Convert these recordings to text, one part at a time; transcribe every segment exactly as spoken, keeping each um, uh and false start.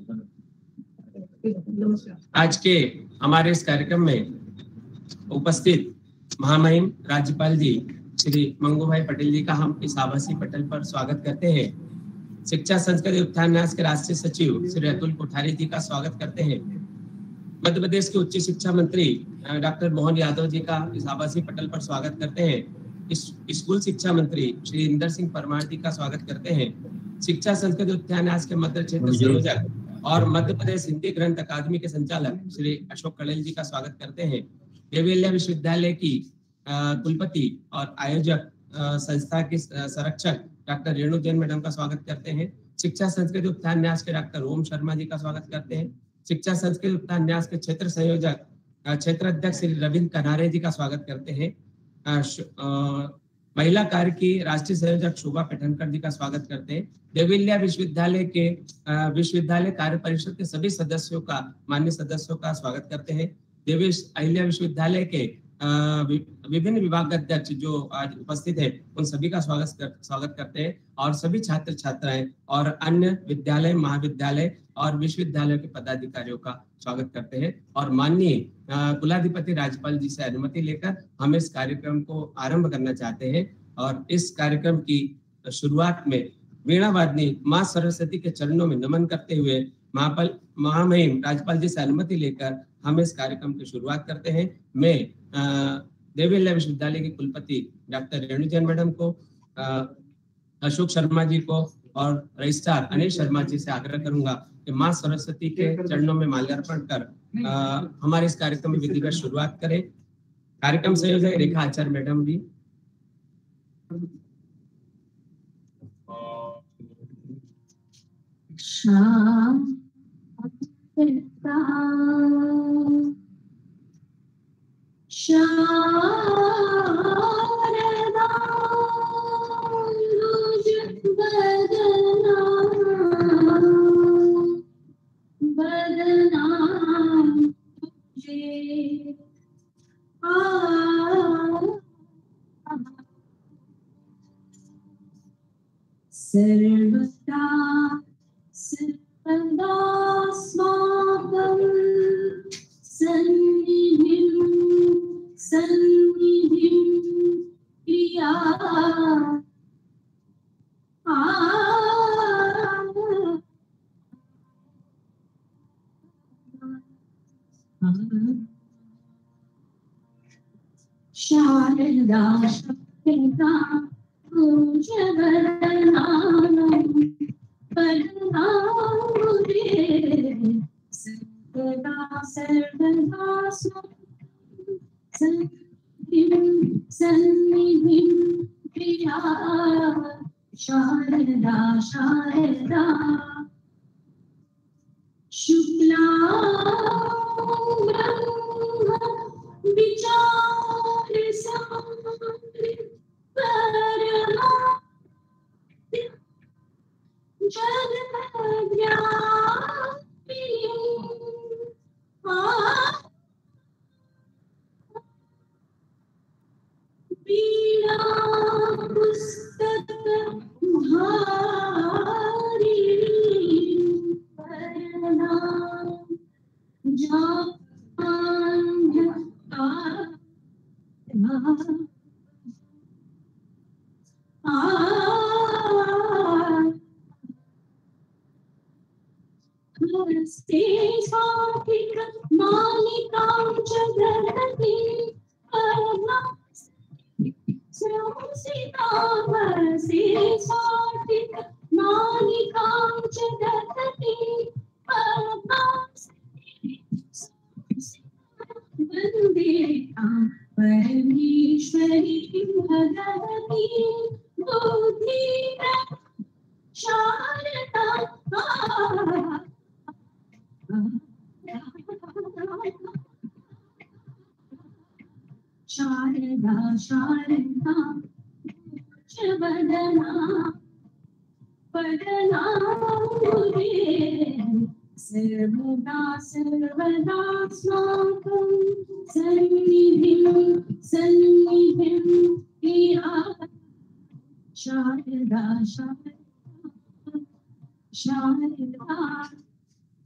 आज के हमारे इस कार्यक्रम में उपस्थित महामहिम राज्यपाल जी श्री मंगू भाई पटेल जी का हम इस आभासी पटल पर स्वागत करते हैं। शिक्षा संस्कृति उत्थान न्यास के राष्ट्रीय सचिव श्री अतुल कोठारी जी का स्वागत करते हैं। मध्य प्रदेश के उच्च शिक्षा मंत्री डॉक्टर मोहन यादव जी का इस आभासी पटल पर स्वागत करते हैं। इस स्कूल शिक्षा मंत्री श्री इंदर सिंह परमार जी का स्वागत करते हैं। शिक्षा संस्कृति उत्थान न्यास के मध्य क्षेत्र संयोजक और मध्य प्रदेश हिंदी ग्रंथ अकादमी के संचालक श्री अशोक कड़ेल जी का स्वागत करते हैं। देवी विश्वविद्यालय की कुलपति और आयोजक संस्था की संरक्षक डॉक्टर रेणु जैन मैडम का स्वागत करते हैं। शिक्षा संस्कृति उत्थान न्यास के डॉक्टर ओम शर्मा जी का स्वागत करते हैं। शिक्षा संस्कृति उत्थान न्यास के क्षेत्र संयोजक क्षेत्र अध्यक्ष श्री रविंद्र कनारे जी का स्वागत करते हैं। महिला कार्य की राष्ट्रीय संयोजक शोभा पेठनकर जी का स्वागत करते हैं। देविल्या विश्वविद्यालय के विश्वविद्यालय कार्य परिषद के सभी सदस्यों का मान्य सदस्यों का स्वागत करते हैं। देवी अहिल्या विश्वविद्यालय के विभिन्न विभाग अध्यक्ष जो आज उपस्थित है उन सभी का स्वागत कर, स्वागत करते हैं और सभी छात्र छात्राएं और अन्य विद्यालय महाविद्यालय और विश्वविद्यालयों के पदाधिकारियों का स्वागत करते हैं और माननीय कुलाधिपति राज्यपाल जी से अनुमति लेकर हम इस कार्यक्रम को आरंभ करना चाहते हैं। और इस कार्यक्रम की शुरुआत में वीणा वादनी माँ सरस्वती के चरणों में नमन करते हुए महापल महामहिम राज्यपाल जी से अनुमति लेकर हम इस कार्यक्रम की शुरुआत करते हैं। मैं देवी विश्वविद्यालय के कुलपति डॉक्टर रेणु जैन मैडम को, अशोक शर्मा जी को और रजिस्ट्रार अनिल शर्मा जी से आग्रह करूंगा कि माँ सरस्वती के चरणों में माल्यार्पण कर आ, हमारे इस कार्यक्रम में विधिवत शुरुआत करें। कार्यक्रम संयोजक रेखा आचार्य मैडम भी। सर्वदा सर्वदा स्माकं सन्निधिं सन्निधिं प्रिया शारदा शारदा पूजवरनानं परमामुदे सर्वदा सर्वदा सन्निधिं सन्निधिं प्रिया शारदा शारदा शुक्लां ब्रह्म विचार साम्रि परमा जगद्व्यापिनी वीणा पुस्तक धारिणी परनाम जापान्य हस्ते स्वातिक मालिकां च धरति श्रंसितामसे स्वातिक मालिकां च धरति वन्दे परमेश्वरी भगवती बुद्धि शारदा शारदा शारदा वदना पदनामुदे सर्वदा सर्वदा स्माकं सन्निधिं सन्निधिं प्रिया शारदा शारदा शारदा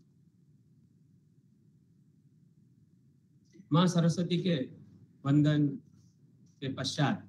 माँ सरस्वती के वंदन के पश्चात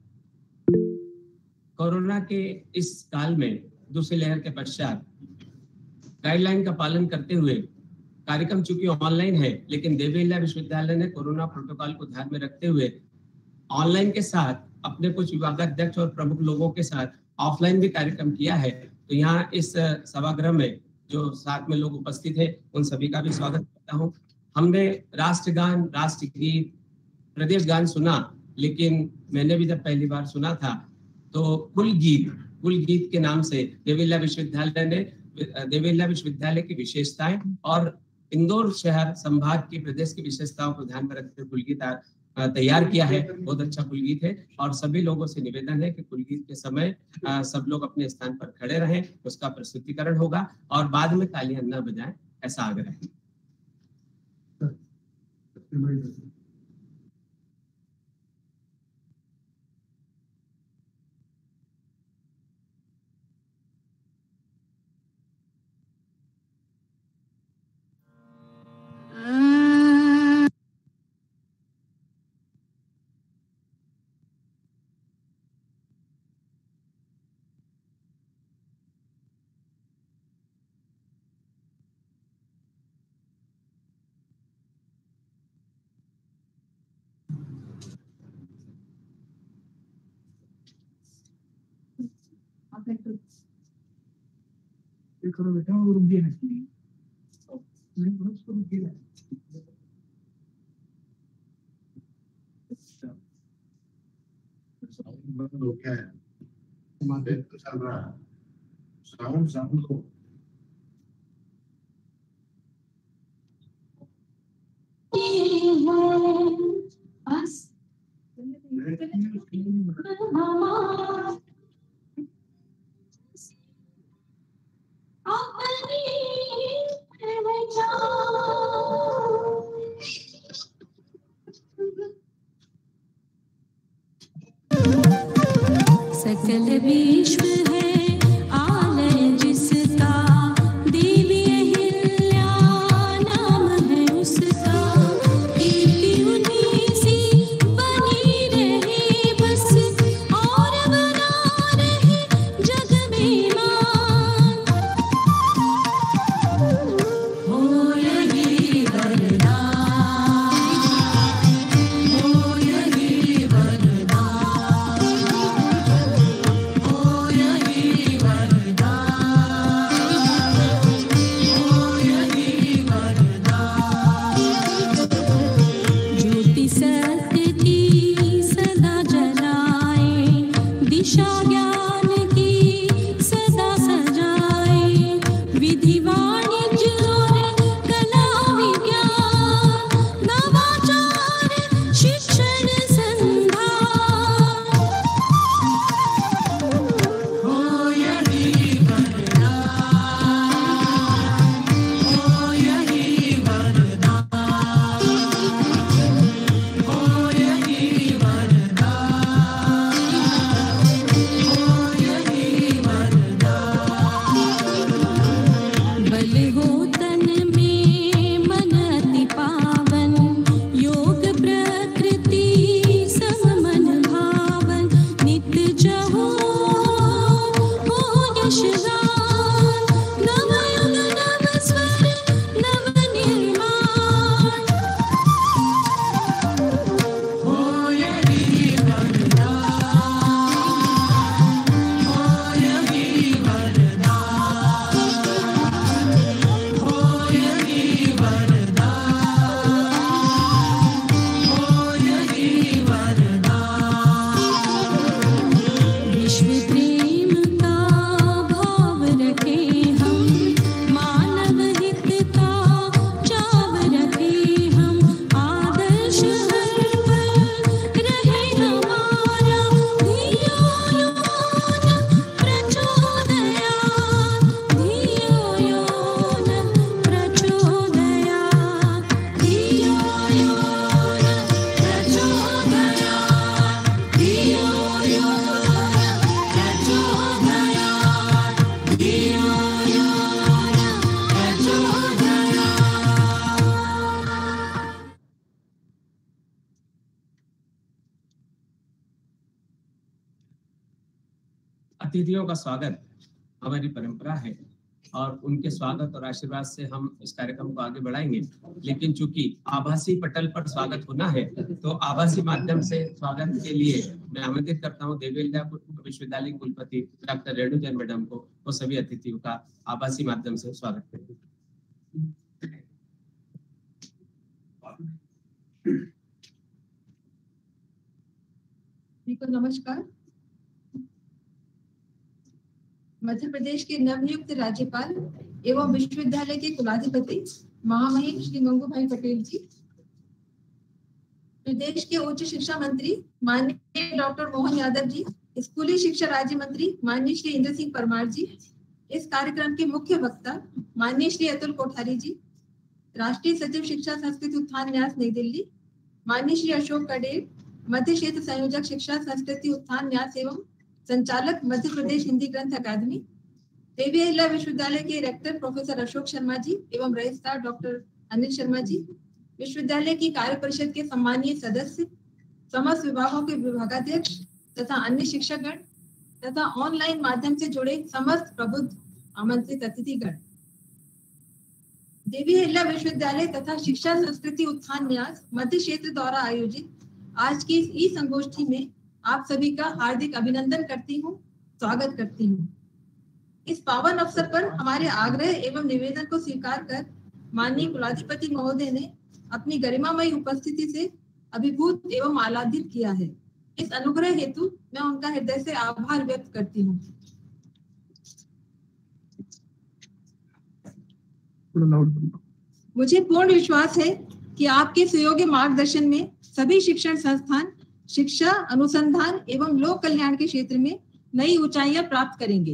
कोरोना के इस काल में, दूसरी लहर के पश्चात गाइडलाइन का पालन करते हुए कार्यक्रम चूंकि ऑनलाइन है, लेकिन देवी अहिल्या विश्वविद्यालय ने कोरोना प्रोटोकॉल को ध्यान में रखते हुए ऑनलाइन के साथ अपने कुछ विभागाध्यक्ष और प्रमुख लोगों के साथ ऑफलाइन भी कार्यक्रम किया है। तो यहाँ इस सभागृह में जो साथ में लोग उपस्थित हैं, उन सभी का भी स्वागत करता हूँ। हमने राष्ट्रगान, राष्ट्रगीत, प्रदेश गान सुना, लेकिन मैंने भी जब पहली बार सुना था तो कुल गीत कुल गीत के नाम से देवी अहिल्या विश्वविद्यालय ने देवी अहिल्या विश्वविद्यालय की विशेषताएं और इंदौर शहर संभाग की प्रदेश की विशेषताओं को ध्यान में रखते हुए कुलगीत तैयार किया है। बहुत अच्छा कुलगीत है और सभी लोगों से निवेदन है कि कुलगीत के समय सब लोग अपने स्थान पर खड़े रहें, उसका प्रस्तुतिकरण होगा और बाद में तालियां न बजाएं, ऐसा आग्रह है। करो बेटा, वो रुक गया नहीं, नहीं उसको रुक गया। साउंड बंद हो गया है, हमारे तो चल रहा है साउंड साउंड को सकल विश्व है आलय जिसका, देवी अहिल्या नाम है उसका। कीर्ति उन्हीं सी बनी रहे बस, और बना रहे जग में मान। हो यही वरदान, हो यही वरदान, हो यही वरदान, हो यही वरदान। ज्योति सत्य की सदा जलाए, दिशा ज्ञान की सदा सजाए। विधि वाणिज्य और कला विज्ञान, नवाचार शिक्षण संधान। हो यही वरदान, हो यही वरदान, हो यही वरदान, हो यही वरदान। बल हो तन में मन अति पावन, योग प्रकृति अतिथियों का स्वागत हमारी परंपरा है और उनके स्वागत और आशीर्वाद से हम इस कार्यक्रम को आगे बढ़ाएंगे। लेकिन चूंकि आभासी पटल पर स्वागत होना है तो आभासी माध्यम से स्वागत के लिए मैं आमंत्रित करता हूँ देवील्ला विश्वविद्यालय कुलपति डॉक्टर रेणु जैन मैडम को, वो सभी अतिथियों का आभासी माध्यम से स्वागत करेंगे। नमस्कार। मध्य प्रदेश के नवनियुक्त राज्यपाल एवं विश्वविद्यालय के कुलाधिपति महामहिम श्री गंगू भाई पटेल जी, प्रदेश के उच्च शिक्षा मंत्री माननीय डॉक्टर मोहन यादव जी, स्कूली शिक्षा राज्य मंत्री माननीय श्री इंद्र सिंह परमार जी, इस कार्यक्रम के मुख्य वक्ता माननीय श्री अतुल कोठारी जी, राष्ट्रीय सचिव शिक्षा संस्कृति उत्थान न्यास नई दिल्ली माननीय श्री अशोक कडेल, मध्य क्षेत्र संयोजक शिक्षा संस्कृति उत्थान न्यास एवं संचालक मध्य प्रदेश हिंदी ग्रंथ अकादमी, देवी अहिल्या विश्वविद्यालय के रेक्टर प्रोफेसर अशोक शर्मा जी एवं रजिस्ट्रार डॉक्टर अनिल शर्मा जी, विश्वविद्यालय की कार्य परिषद के सम्मानीय सदस्य, समस्त विभागों के विभागाध्यक्ष तथा अन्य शिक्षकगण तथा ऑनलाइन माध्यम से जुड़े समस्त प्रबुद्ध आमंत्रित अतिथिगण, देवी अहिल्या विश्वविद्यालय तथा शिक्षा संस्कृति उत्थान न्यास मध्य क्षेत्र द्वारा आयोजित आज की इस ई संगोष्ठी में आप सभी का हार्दिक अभिनंदन करती हूँ, स्वागत करती हूँ। इस पावन अवसर पर हमारे आग्रह एवं निवेदन को स्वीकार कर माननीय कुलाधिपति महोदय ने अपनी गरिमामयी उपस्थिति से अभिभूत एवं आह्लादित किया है। इस अनुग्रह हेतु मैं उनका हृदय से आभार व्यक्त करती हूँ। मुझे पूर्ण विश्वास है कि आपके सुयोग्य मार्गदर्शन में सभी शिक्षण संस्थान शिक्षा, अनुसंधान एवं लोक कल्याण के क्षेत्र में नई ऊंचाइयां प्राप्त करेंगे।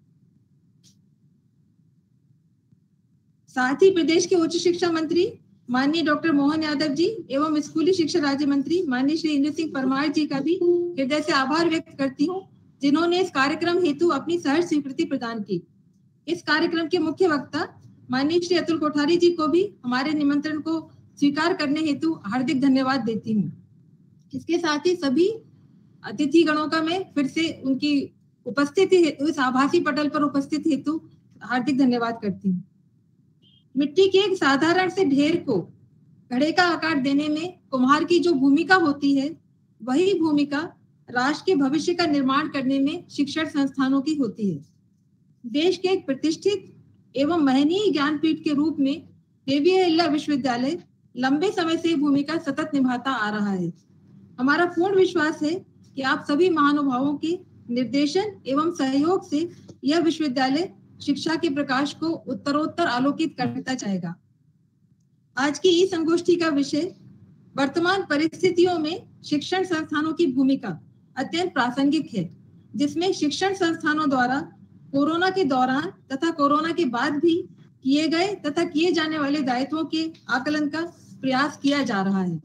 साथ ही प्रदेश के उच्च शिक्षा मंत्री माननीय डॉक्टर मोहन यादव जी एवं स्कूली शिक्षा राज्य मंत्री माननीय श्री इंद्र सिंह परमार जी का भी हृदय से आभार व्यक्त करती हूँ, जिन्होंने इस कार्यक्रम हेतु अपनी सहर्ष स्वीकृति प्रदान की। इस कार्यक्रम के मुख्य वक्ता माननीय श्री अतुल कोठारी जी को भी हमारे निमंत्रण को स्वीकार करने हेतु हार्दिक धन्यवाद देती हूँ। इसके साथ ही सभी अतिथि गणों का मैं फिर से उनकी उपस्थिति हेतु, इस आभासी पटल पर उपस्थित हेतु हार्दिक धन्यवाद करती हूँ। मिट्टी के एक साधारण से ढेर को घड़े का आकार देने में कुम्हार की जो भूमिका होती है, वही भूमिका राष्ट्र के भविष्य का निर्माण करने में शिक्षण संस्थानों की होती है। देश के एक प्रतिष्ठित एवं महनीय ज्ञानपीठ के रूप में देवी अहिल्या विश्वविद्यालय लंबे समय से भूमिका सतत निभाता आ रहा है। हमारा पूर्ण विश्वास है कि आप सभी महानुभावों के निर्देशन एवं सहयोग से यह विश्वविद्यालय शिक्षा के प्रकाश को उत्तरोत्तर आलोकित करता जाएगा। आज की इस संगोष्ठी का विषय वर्तमान परिस्थितियों में शिक्षण संस्थानों की भूमिका अत्यंत प्रासंगिक है, जिसमें शिक्षण संस्थानों द्वारा कोरोना के दौरान तथा कोरोना के बाद भी किए गए तथा किए जाने वाले दायित्वों के आकलन का प्रयास किया जा रहा है।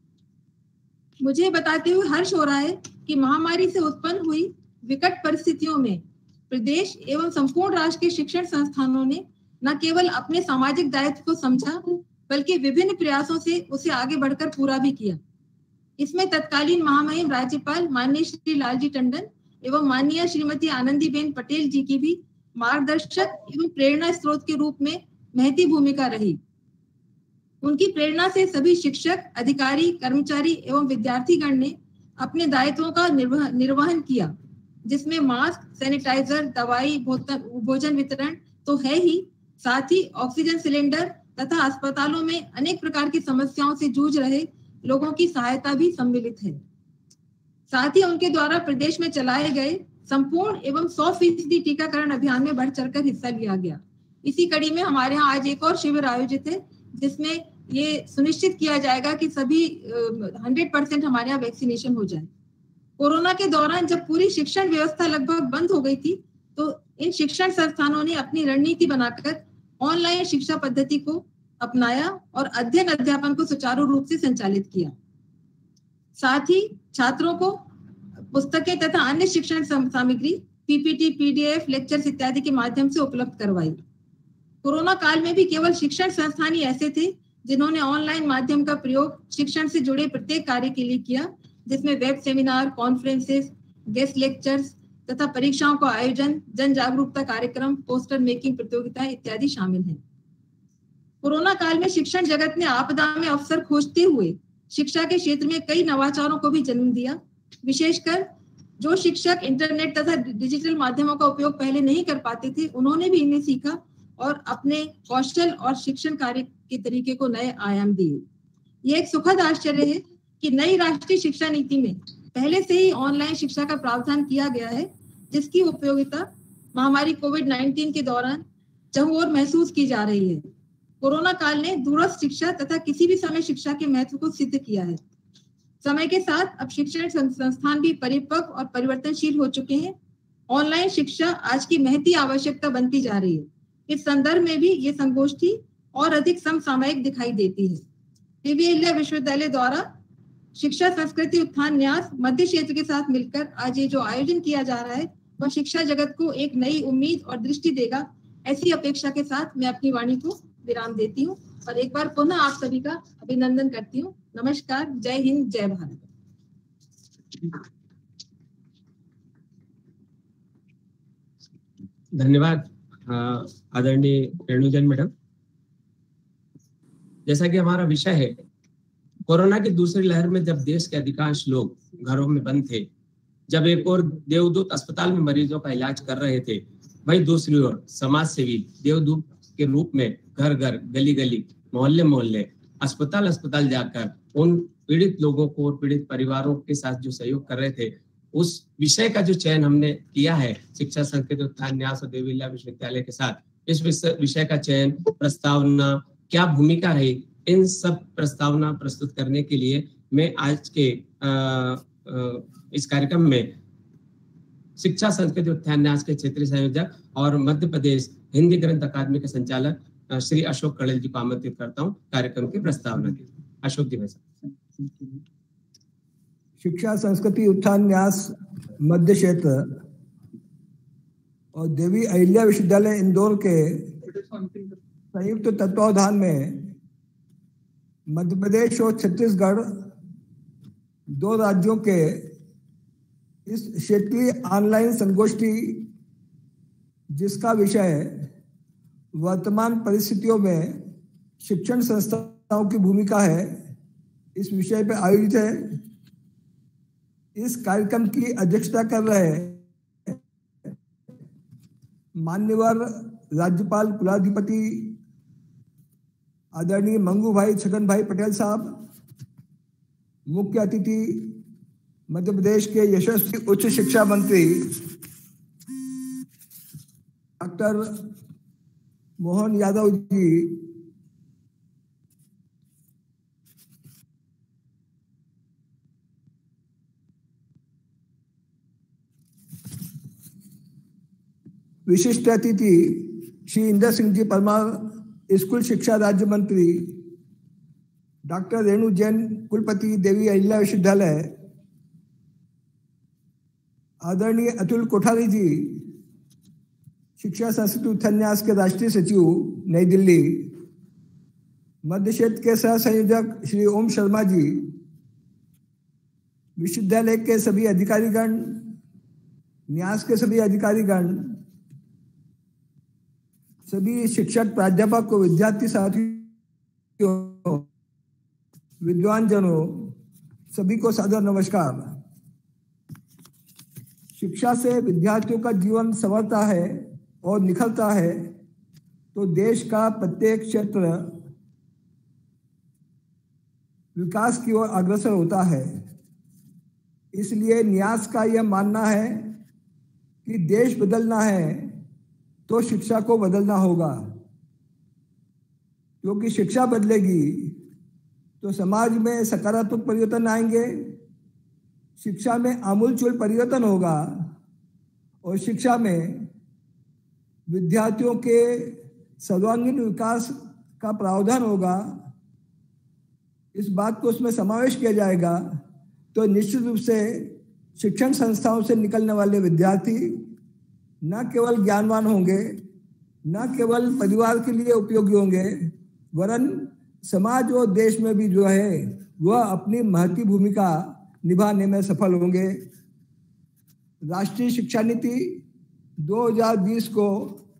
मुझे बताते हुए हर्ष हो रहा है कि महामारी से उत्पन्न हुई विकट परिस्थितियों में प्रदेश एवं संपूर्ण राष्ट्र के शिक्षण संस्थानों ने न केवल अपने सामाजिक दायित्व को समझा, बल्कि विभिन्न प्रयासों से उसे आगे बढ़कर पूरा भी किया। इसमें तत्कालीन महामहिम राज्यपाल माननीय श्री लालजी टंडन एवं माननीय श्रीमती आनंदीबेन पटेल जी की भी मार्गदर्शक एवं प्रेरणा स्रोत के रूप में महती भूमिका रही। उनकी प्रेरणा से सभी शिक्षक, अधिकारी, कर्मचारी एवं विद्यार्थीगण ने अपने दायित्वों का निर्वह, निर्वहन किया, जिसमें मास्क, सैनिटाइजर, दवाई, भोजन वितरण तो है ही, साथ ही ऑक्सीजन सिलेंडर तथा अस्पतालों में अनेक प्रकार की समस्याओं से जूझ रहे लोगों की सहायता भी सम्मिलित है। साथ ही उनके द्वारा प्रदेश में चलाए गए संपूर्ण एवं सौ फीसदी टीकाकरण अभियान में बढ़ चढ़कर हिस्सा लिया गया। इसी कड़ी में हमारे यहाँ आज एक और शिविर आयोजित है, जिसमें ये सुनिश्चित किया जाएगा कि सभी हंड्रेड परसेंट हमारे यहाँ वैक्सीनेशन हो जाए। कोरोना के दौरान जब पूरी शिक्षण व्यवस्था लगभग बंद हो गई थी, तो इन शिक्षण संस्थानों ने अपनी रणनीति बनाकर ऑनलाइन शिक्षा पद्धति को अपनाया और अध्ययन अध्यापन को सुचारू रूप से संचालित किया। साथ ही छात्रों को पुस्तकें तथा अन्य शिक्षण सामग्री पीपीटी, पीडीएफ, लेक्चर्स इत्यादि के माध्यम से उपलब्ध करवाई। कोरोना काल में भी केवल शिक्षण संस्थान ही ऐसे थे जिन्होंने ऑनलाइन माध्यम का प्रयोग शिक्षण से जुड़े प्रत्येक कार्य के लिए किया, जिसमें web seminar, conferences, guest lectures, तथा परीक्षाओं का आयोजन, जन जागरूकता कार्यक्रम, पोस्टर मेकिंग प्रतियोगिताएं इत्यादि शामिल हैं। कोरोना काल में शिक्षण जगत ने आपदा में अवसर खोजते हुए शिक्षा के क्षेत्र में कई नवाचारों को भी जन्म दिया। विशेषकर जो शिक्षक इंटरनेट तथा डिजिटल माध्यमों का उपयोग पहले नहीं कर पाते थे, उन्होंने भी इन्हें सीखा और अपने कौशल और शिक्षण कार्य के तरीके को नए आयाम दिए। ये एक सुखद आश्चर्य है कि नई राष्ट्रीय शिक्षा नीति में पहले से ही ऑनलाइन शिक्षा का प्रावधान किया गया है, जिसकी उपयोगिता महामारी कोविड नाइन्टीन के दौरान चहुओर महसूस की जा रही है। कोरोना काल ने दूरस्थ शिक्षा तथा किसी भी समय शिक्षा के महत्व को सिद्ध किया है। समय के साथ अब शिक्षण संस्थान भी परिपक्व और परिवर्तनशील हो चुके हैं। ऑनलाइन शिक्षा आज की महती आवश्यकता बनती जा रही है। इस संदर्भ में भी ये संगोष्ठी और अधिक समसामयिक दिखाई देती है। देवी अहिल्या विश्वविद्यालय द्वारा शिक्षा संस्कृति उत्थान न्यास मध्य क्षेत्र के साथ मिलकर आज ये जो आयोजन किया जा रहा है, वह शिक्षा जगत को एक नई उम्मीद और दृष्टि देगा। ऐसी अपेक्षा के साथ मैं अपनी वाणी को विराम देती हूँ और एक बार पुनः आप सभी का अभिनंदन करती हूँ। नमस्कार, जय हिंद, जय भारत। धन्यवाद आदरणीय रेणुजन मैडम। जैसा कि हमारा विषय है, कोरोना की दूसरी लहर में जब देश के अधिकांश लोग घरों में बंद थे, जब एक और देवदूत अस्पताल में मरीजों का इलाज कर रहे थे, वहीं दूसरी ओर समाज सेवी देवदूत के रूप में घर घर, गली गली, मोहल्ले मोहल्ले, अस्पताल अस्पताल जाकर उन पीड़ित लोगों को और पीड़ित परिवारों के साथ जो सहयोग कर रहे थे, उस विषय का जो चयन हमने किया है शिक्षा संस्कृति उत्थान न्यास और देवी अहिल्या विश्वविद्यालय के साथ, इस विषय का चयन, प्रस्तावना, क्या भूमिका रही, इन सब प्रस्तावना प्रस्तुत करने के लिए मैं आज के आ, आ, इस कार्यक्रम में शिक्षा संस्कृति उत्थान न्यास के क्षेत्रीय संयोजक और मध्य प्रदेश हिंदी ग्रंथ अकादमी के संचालक श्री अशोक कड़ेल जी को आमंत्रित करता हूँ कार्यक्रम की प्रस्तावना के लिए। अशोक जी भाई साहब। शिक्षा संस्कृति उत्थान न्यास मध्य क्षेत्र और देवी अहिल्या विश्वविद्यालय इंदौर के संयुक्त तत्वावधान में मध्य प्रदेश और छत्तीसगढ़ दो राज्यों के इस क्षेत्रीय ऑनलाइन संगोष्ठी, जिसका विषय वर्तमान परिस्थितियों में शिक्षण संस्थाओं की भूमिका है, इस विषय पर आयोजित है। इस कार्यक्रम की अध्यक्षता कर रहे मान्यवर राज्यपाल कुलाधिपति आदरणीय मंगू भाई छगन भाई पटेल साहब। मुख्य अतिथि मध्य प्रदेश के यशस्वी उच्च शिक्षा मंत्री डॉक्टर मोहन यादव जी। विशिष्ट अतिथि श्री इंदर सिंह जी परमार, स्कूल शिक्षा राज्य मंत्री, डॉक्टर रेणु जैन कुलपति देवी अहिल्या विश्वविद्यालय, आदरणीय अतुल कोठारी जी शिक्षा संस्कृति उत्थान न्यास के राष्ट्रीय सचिव नई दिल्ली, मध्य क्षेत्र के सह संयोजक श्री ओम शर्मा जी, विश्वविद्यालय के सभी अधिकारीगण, न्यास के सभी अधिकारीगण, सभी शिक्षक, प्राध्यापक, विद्यार्थी साथियों, विद्वान जनों, सभी को सादर नमस्कार। शिक्षा से विद्यार्थियों का जीवन संवरता है और निखरता है तो देश का प्रत्येक क्षेत्र विकास की ओर अग्रसर होता है। इसलिए न्यास का यह मानना है कि देश बदलना है तो शिक्षा को बदलना होगा, क्योंकि शिक्षा बदलेगी तो समाज में सकारात्मक परिवर्तन आएंगे, शिक्षा में आमूलचूल परिवर्तन होगा और शिक्षा में विद्यार्थियों के सर्वांगीण विकास का प्रावधान होगा। इस बात को उसमें समावेश किया जाएगा तो निश्चित रूप से शिक्षण संस्थाओं से निकलने वाले विद्यार्थी न केवल ज्ञानवान होंगे, न केवल परिवार के लिए उपयोगी होंगे, वरन समाज और देश में भी जो है वह अपनी महती भूमिका निभाने में सफल होंगे। राष्ट्रीय शिक्षा नीति दो हज़ार बीस को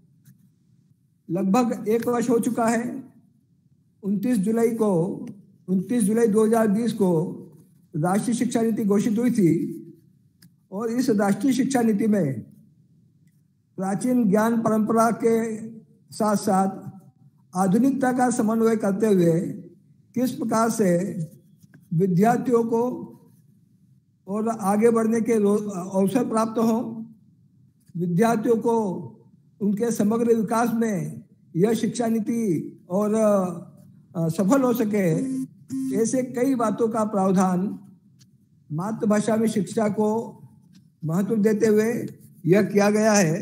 लगभग एक वर्ष हो चुका है। उनतीस जुलाई को उनतीस जुलाई दो हज़ार बीस को राष्ट्रीय शिक्षा नीति घोषित हुई थी और इस राष्ट्रीय शिक्षा नीति में प्राचीन ज्ञान परंपरा के साथ साथ आधुनिकता का समन्वय करते हुए किस प्रकार से विद्यार्थियों को और आगे बढ़ने के अवसर प्राप्त हो, विद्यार्थियों को उनके समग्र विकास में यह शिक्षा नीति और सफल हो सके, ऐसे कई बातों का प्रावधान मातृभाषा में शिक्षा को महत्व देते हुए यह किया गया है।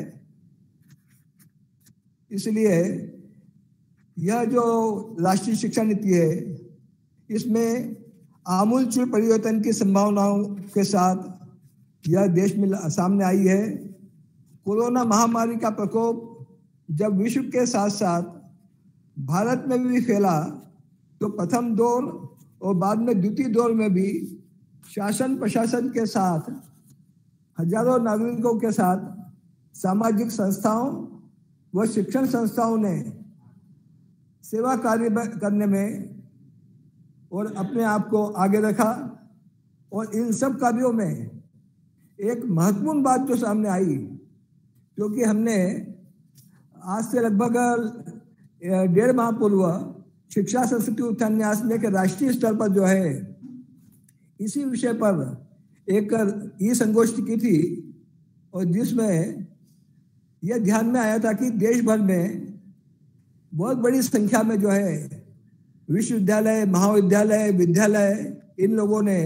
इसलिए यह जो राष्ट्रीय शिक्षा नीति है, इसमें आमूलचूल परिवर्तन की संभावनाओं के साथ यह देश में सामने आई है। कोरोना महामारी का प्रकोप जब विश्व के साथ साथ भारत में भी फैला, तो प्रथम दौर और बाद में द्वितीय दौर में भी शासन प्रशासन के साथ हजारों नागरिकों के साथ सामाजिक संस्थाओं व शिक्षण संस्थाओं ने सेवा कार्य करने में और अपने आप को आगे रखा। और इन सब कार्यों में एक महत्वपूर्ण बात जो सामने आई, क्योंकि हमने आज से लगभग डेढ़ माह पूर्व शिक्षा संस्कृति उत्थान न्यास में के राष्ट्रीय स्तर पर जो है इसी विषय पर एक ई संगोष्ठी की थी, और जिसमें यह ध्यान में आया था कि देश भर में बहुत बड़ी संख्या में जो है विश्वविद्यालय, महाविद्यालय, विद्यालय, इन लोगों ने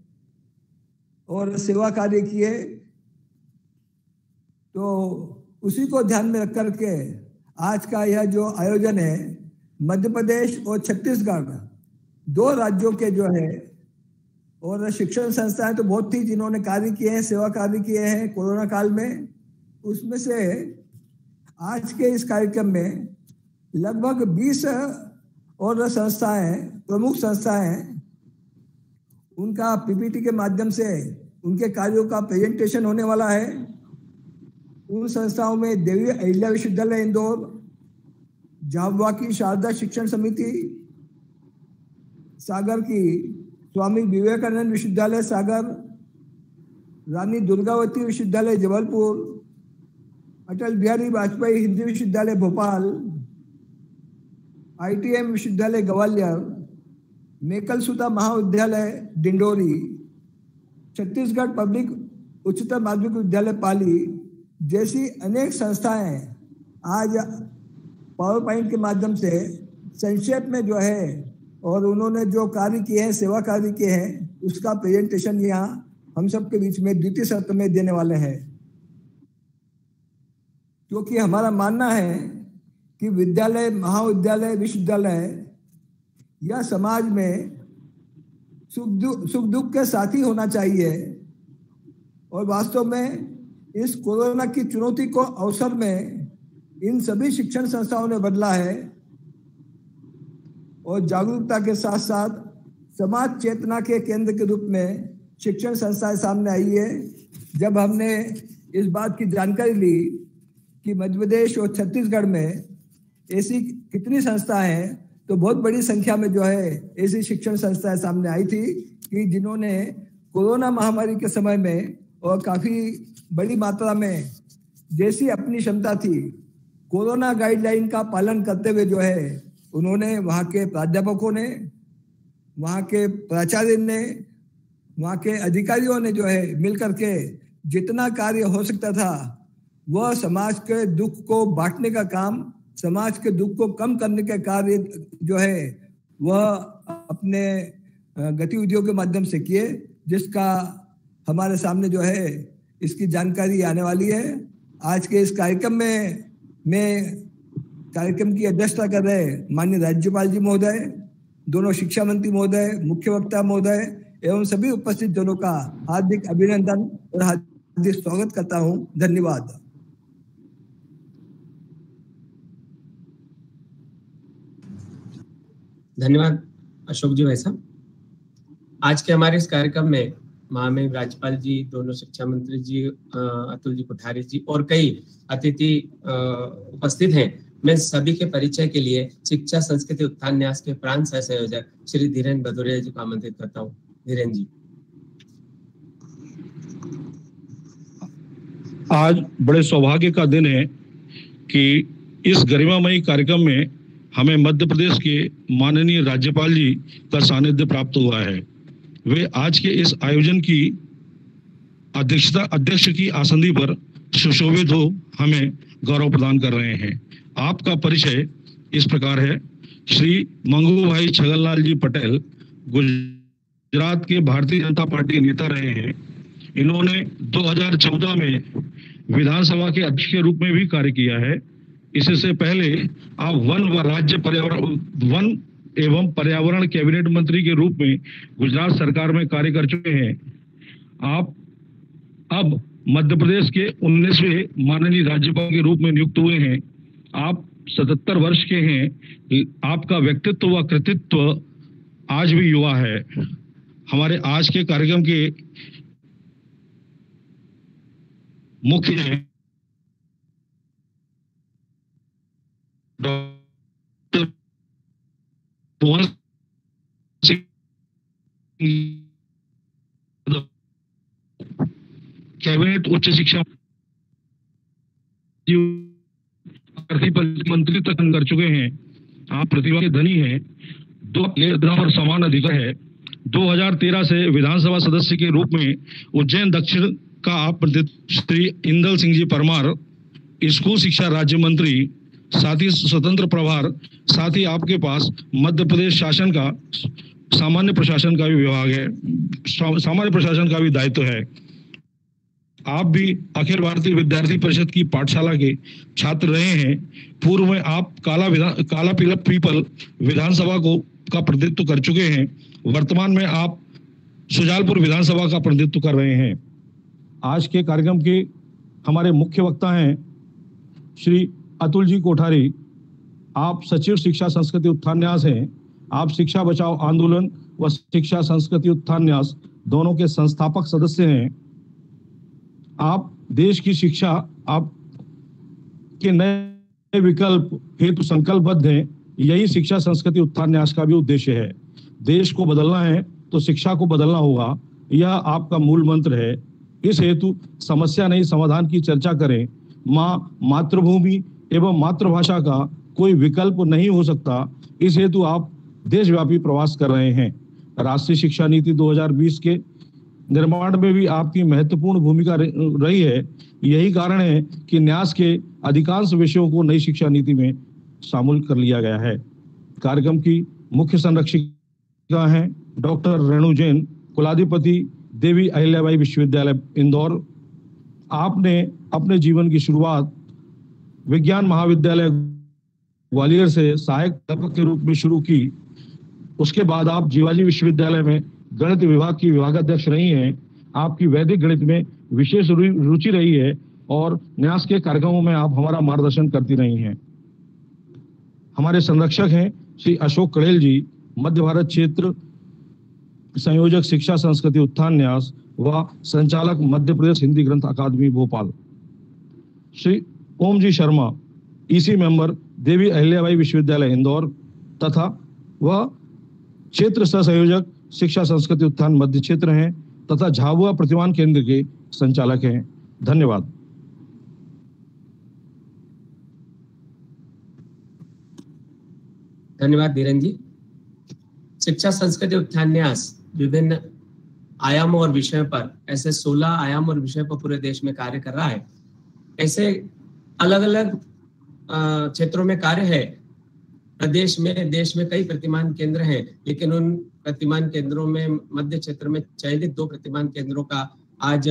और सेवा कार्य किए। तो उसी को ध्यान में रख करके आज का यह जो आयोजन है, मध्य प्रदेश और छत्तीसगढ़ दो राज्यों के जो है और शिक्षण संस्थाएं तो बहुत थी जिन्होंने कार्य किए हैं, सेवा कार्य किए हैं कोरोना काल में। उसमें से आज के इस कार्यक्रम में लगभग बीस और संस्थाएं, प्रमुख संस्थाएं, उनका पीपीटी के माध्यम से उनके कार्यों का प्रेजेंटेशन होने वाला है। उन संस्थाओं में देवी अहिल्या विश्वविद्यालय इंदौर, झाबुआ की शारदा शिक्षण समिति, सागर की स्वामी विवेकानंद विश्वविद्यालय सागर, रानी दुर्गावती विश्वविद्यालय जबलपुर, अटल बिहारी वाजपेयी हिंदी विश्वविद्यालय भोपाल, आईटीएम विश्वविद्यालय ग्वालियर, मेकलसुता महाविद्यालय डिंडोरी, छत्तीसगढ़ पब्लिक उच्चतर माध्यमिक विद्यालय पाली जैसी अनेक संस्थाएं आज पावर पॉइंट के माध्यम से संक्षेप में जो है और उन्होंने जो कार्य किए हैं, सेवा कार्य किए हैं, उसका प्रेजेंटेशन यहाँ हम सबके बीच में द्वितीय सत्र में देने वाले हैं। क्योंकि हमारा मानना है कि विद्यालय, महाविद्यालय, विश्वविद्यालय यह समाज में सुख दुख सुख दुख के साथी होना चाहिए। और वास्तव में इस कोरोना की चुनौती को अवसर में इन सभी शिक्षण संस्थाओं ने बदला है और जागरूकता के साथ साथ समाज चेतना के केंद्र के रूप में शिक्षण संस्थाएं सामने आई है। जब हमने इस बात की जानकारी ली कि मध्य प्रदेश और छत्तीसगढ़ में ऐसी कितनी संस्थाएं हैं, तो बहुत बड़ी संख्या में जो है ऐसी शिक्षण संस्थाएं सामने आई थी कि जिन्होंने कोरोना महामारी के समय में और काफ़ी बड़ी मात्रा में जैसी अपनी क्षमता थी कोरोना गाइडलाइन का पालन करते हुए जो है उन्होंने वहाँ के प्राध्यापकों ने, वहाँ के प्राचार्य ने, वहाँ के अधिकारियों ने जो है मिल करके जितना कार्य हो सकता था वह समाज के दुख को बांटने का काम, समाज के दुख को कम करने का कार्य जो है वह अपने गतिविधियों के माध्यम से किए, जिसका हमारे सामने जो है इसकी जानकारी आने वाली है। आज के इस कार्यक्रम में मैं कार्यक्रम की अध्यक्षता कर रहे माननीय राज्यपाल जी महोदय, दोनों शिक्षा मंत्री महोदय, मुख्य वक्ता महोदय एवं सभी उपस्थित जनों का हार्दिक अभिनंदन और हार्दिक स्वागत करता हूं। धन्यवाद। धन्यवाद अशोक जी भाई साहब। आज के हमारे इस कार्यक्रम में महामहिम राज्यपाल जी, दोनों शिक्षा मंत्री जी, अतुल जी कोठारी जी और कई अतिथि उपस्थित हैं, मैं सभी के परिचय के लिए शिक्षा संस्कृति उत्थान न्यास के प्रांत सह संयोजक श्री धीरेन्द्र भदौरिया जी को आमंत्रित करता हूँ। धीरेन्द्र जी। आज बड़े सौभाग्य का दिन है कि इस गरिमामयी कार्यक्रम में हमें मध्य प्रदेश के माननीय राज्यपाल जी का सानिध्य प्राप्त हुआ है। वे आज के इस आयोजन की अध्यक्षता अध्यक्ष की आसंदी पर सुशोभित हो हमें गौरव प्रदान कर रहे हैं। आपका परिचय इस प्रकार है। श्री मंगू भाई छगनलाल जी पटेल गुजरात के भारतीय जनता पार्टी नेता रहे हैं। इन्होंने दो हज़ार चौदह में विधानसभा के अध्यक्ष के रूप में भी कार्य किया है। इससे पहले आप वन व राज्य पर्यावरण वन एवं पर्यावरण कैबिनेट मंत्री के रूप में गुजरात सरकार में कार्य कर चुके हैं। आप अब मध्य प्रदेश के उन्नीसवें माननीय राज्यपाल के रूप में नियुक्त हुए हैं। आप सतहत्तर वर्ष के हैं। आपका व्यक्तित्व व कृतित्व आज भी युवा है। हमारे आज के कार्यक्रम के मुख्य डॉक्टर कैबिनेट उच्च शिक्षा मंत्री तक कर चुके हैं। आप प्रतिभा के धनी हैं। दो और समान अधिकार है। दो हज़ार तेरह से विधानसभा सदस्य के रूप में उज्जैन दक्षिण का आप प्रतिनिधित्व। श्री इंदल सिंह जी परमार स्कूल शिक्षा राज्य मंत्री, साथ ही स्वतंत्र प्रभार, साथ ही आपके पास मध्य प्रदेश शासन का सामान्य प्रशासन का भी विभाग है, सामान्य प्रशासन का भी दायित्व है। आप भी अखिल भारतीय विद्यार्थी परिषद की पाठशाला के छात्र रहे हैं। पूर्व में आप काला विधान काला पीला पीपल विधानसभा को का प्रतिनिधित्व कर चुके हैं। वर्तमान में आप सुजालपुर विधानसभा का प्रतिनिधित्व कर रहे हैं। आज के कार्यक्रम के हमारे मुख्य वक्ता हैं श्री अतुल जी कोठारी। आप सचिव शिक्षा संस्कृति उत्थान न्यास हैं। आप शिक्षा बचाओ आंदोलन व शिक्षा संस्कृति उत्थान न्यास दोनों के संस्थापक सदस्य हैं। आप देश की शिक्षा आप के नए विकल्प हेतु संकल्पबद्ध हैं। यही शिक्षा संस्कृति उत्थान न्यास का भी उद्देश्य है। देश को बदलना है तो शिक्षा को बदलना होगा, यह आपका मूल मंत्र है। इस हेतु समस्या नहीं समाधान की चर्चा करें। माँ मातृभूमि एवं मातृभाषा का कोई विकल्प नहीं हो सकता। इस हेतु आप देशव्यापी प्रवास कर रहे हैं। राष्ट्रीय शिक्षा नीति दो हज़ार बीस के निर्माण में भी आपकी महत्वपूर्ण भूमिका रही है। यही कारण है कि न्यास के अधिकांश विषयों को नई शिक्षा नीति में शामिल कर लिया गया है। कार्यक्रम की मुख्य संरक्षिका हैं डॉक्टर रेणु जैन, कुलाधिपति देवी अहिल्याबाई विश्वविद्यालय इंदौर। आपने अपने जीवन की शुरुआत विज्ञान महाविद्यालय ग्वालियर से सहायक अध्यापक के रूप में शुरू की। उसके बाद आप जीवाजी विश्वविद्यालय में गणित विभाग की विभागाध्यक्ष रही हैं। आपकी वैदिक गणित में विशेष रुचि रही है और न्यास के कार्यक्रमों में आप हमारा मार्गदर्शन करती रही हैं। हमारे संरक्षक हैं श्री अशोक कड़ेल जी, मध्य भारत क्षेत्र संयोजक शिक्षा संस्कृति उत्थान न्यास व संचालक मध्य प्रदेश हिंदी ग्रंथ अकादमी भोपाल। श्री ओम जी शर्मा, ईसी मेंबर देवी अहिल्याबाई विश्वविद्यालय इंदौर तथा वह क्षेत्र सह संयोजक शिक्षा संस्कृति उत्थान मध्य क्षेत्र हैं तथा झाबुआ प्रतिमान केंद्र के संचालक हैं। धन्यवाद। धन्यवाद धीरेन्द्र जी। शिक्षा संस्कृति उत्थान न्यास विभिन्न आयामों और विषयों पर, ऐसे सोलह आयाम और विषयों पर पूरे देश में कार्य कर रहा है। ऐसे अलग अलग क्षेत्रों में कार्य है। प्रदेश में, देश में कई प्रतिमान केंद्र हैं, लेकिन उन प्रतिमान केंद्रों में मध्य क्षेत्र में चयनित दो प्रतिमान केंद्रों का आज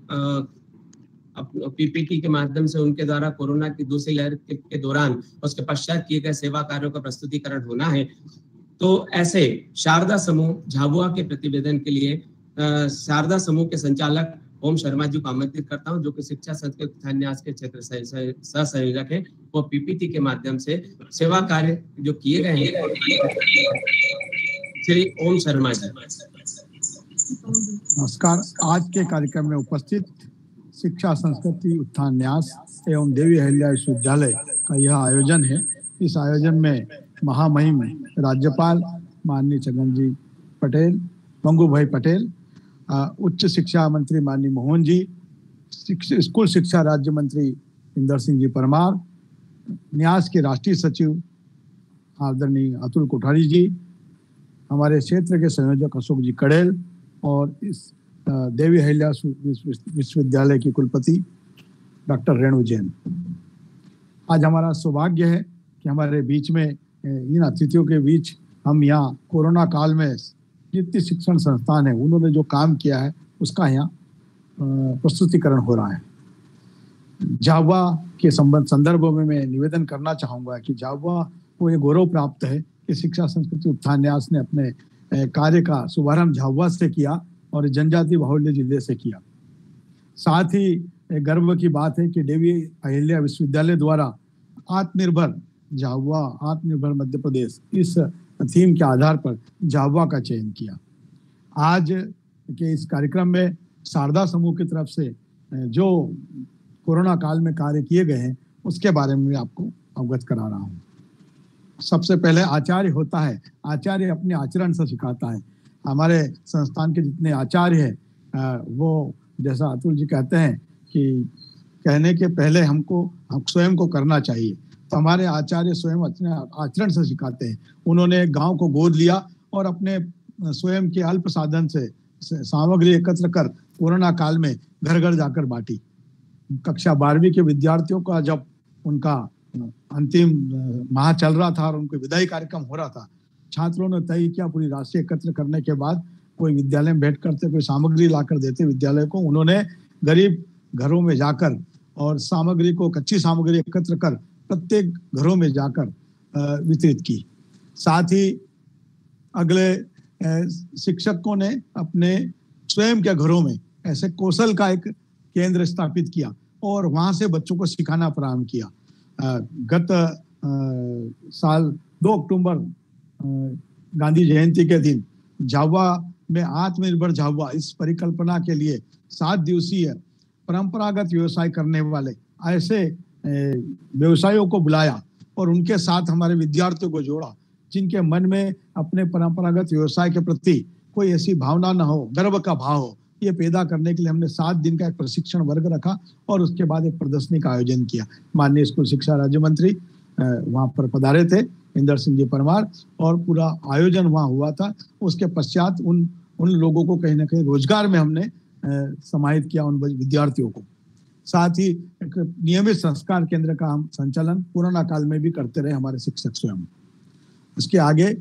पीपीटी के माध्यम से उनके द्वारा कोरोना की दूसरी लहर के, के दौरान उसके पश्चात किए गए सेवा कार्यों का प्रस्तुतिकरण होना है। तो ऐसे शारदा समूह झाबुआ के प्रतिवेदन के लिए शारदा समूह के संचालक ओम शर्मा जी को आमंत्रित करता हूं, जो कि शिक्षा संस्कृति उत्थान न्यास के क्षेत्र सह संयोजक है। वो पीपीटी के माध्यम से सेवा कार्य जो किए गए हैं, श्री ओम शर्मा जी। नमस्कार। आज के कार्यक्रम में उपस्थित शिक्षा संस्कृति उत्थान न्यास एवं देवी अहिल्या विश्वविद्यालय का यह आयोजन है। इस आयोजन में महामहिम राज्यपाल माननीय छगन जी पटेल, मंगू भाई पटेल, उच्च शिक्षा मंत्री माननीय मोहन जी, स्कूल शिक्षा राज्य मंत्री इंदर सिंह जी परमार, न्यास के राष्ट्रीय सचिव आदरणीय अतुल कोठारी जी, हमारे क्षेत्र के संयोजक अशोक जी कड़ेल और इस देवी अहिल्या विश्वविद्यालय की कुलपति डॉक्टर रेणु जैन। आज हमारा सौभाग्य है कि हमारे बीच में इन अतिथियों के बीच हम यहाँ कोरोना काल में जितनी शिक्षण संस्थान है उन्होंने जो काम किया है उसका यहाँ प्रस्तुतिकरण हो रहा है। झाबुआ के संबंध संदर्भ में मैं निवेदन करना चाहूँगा कि झाबुआ को ये गौरव प्राप्त है कि शिक्षा संस्कृति उत्थान न्यास ने अपने कार्य का शुभारंभ झाबुआ से किया और जनजाति बाहुल्य जिले से किया। साथ ही गर्व की बात है कि देवी अहिल्या विश्वविद्यालय द्वारा आत्मनिर्भर झाबुआ, आत्मनिर्भर मध्य प्रदेश, इस थीम के आधार पर झाबुआ का चयन किया। आज के इस कार्यक्रम में शारदा समूह की तरफ से जो कोरोना काल में कार्य किए गए हैं उसके बारे में आपको अवगत करा रहा हूँ। सबसे पहले आचार्य होता है, आचार्य अपने आचरण से सिखाता है। हमारे संस्थान के जितने आचार्य हैं वो जैसा अतुल जी कहते हैं कि कहने के पहले हमको हम स्वयं को करना चाहिए, तो हमारे आचार्य स्वयं अपने आचरण से सिखाते हैं। उन्होंने गांव को गोद लिया और अपने स्वयं के अल्प साधन से सामग्री एकत्र कर कोरोना काल में घर घर जाकर बांटी। कक्षा बारहवीं के विद्यार्थियों का जब उनका अंतिम माह चल रहा था और उनके विदाई कार्यक्रम हो रहा था, छात्रों ने तय किया पूरी राशि एकत्र करने के बाद कोई विद्यालय में भेंट करते, कोई सामग्री लाकर देते विद्यालय को। उन्होंने गरीब घरों में जाकर और सामग्री को, कच्ची सामग्री एकत्र कर प्रत्येक घरों में जाकर वितरित की। साथ ही अगले शिक्षकों ने अपने स्वयं के घरों में ऐसे कौशल का एक केंद्र स्थापित किया और वहां से बच्चों को सिखाना प्रारंभ किया। गत साल दो अक्टूबर गांधी जयंती के दिन झाबुआ में आत्मनिर्भर झाबुआ इस परिकल्पना के लिए सात दिवसीय परंपरागत व्यवसाय करने वाले ऐसे व्यवसायियों को बुलाया और उनके साथ हमारे विद्यार्थियों को जोड़ा जिनके मन में अपने परंपरागत व्यवसाय के प्रति कोई ऐसी भावना न हो, गर्व का भाव हो। ये पैदा करने के लिए हमने सात दिन का एक प्रशिक्षण वर्ग रखा और उसके बाद एक प्रदर्शनी का आयोजन किया। माननीय स्कूल शिक्षा राज्य मंत्री वहां पर पधारे थे, इंदर सिंह जी परमार, और पूरा आयोजन वहां हुआ था। उसके पश्चात उन उन लोगों को कहीं ना कहीं रोजगार में हमने समाहित किया, उन विद्यार्थियों को। साथ ही एक नियमित संस्कार केंद्र का हम संचालन कोरोना काल में भी करते रहे हमारे शिक्षक स्वयं। उसके आगे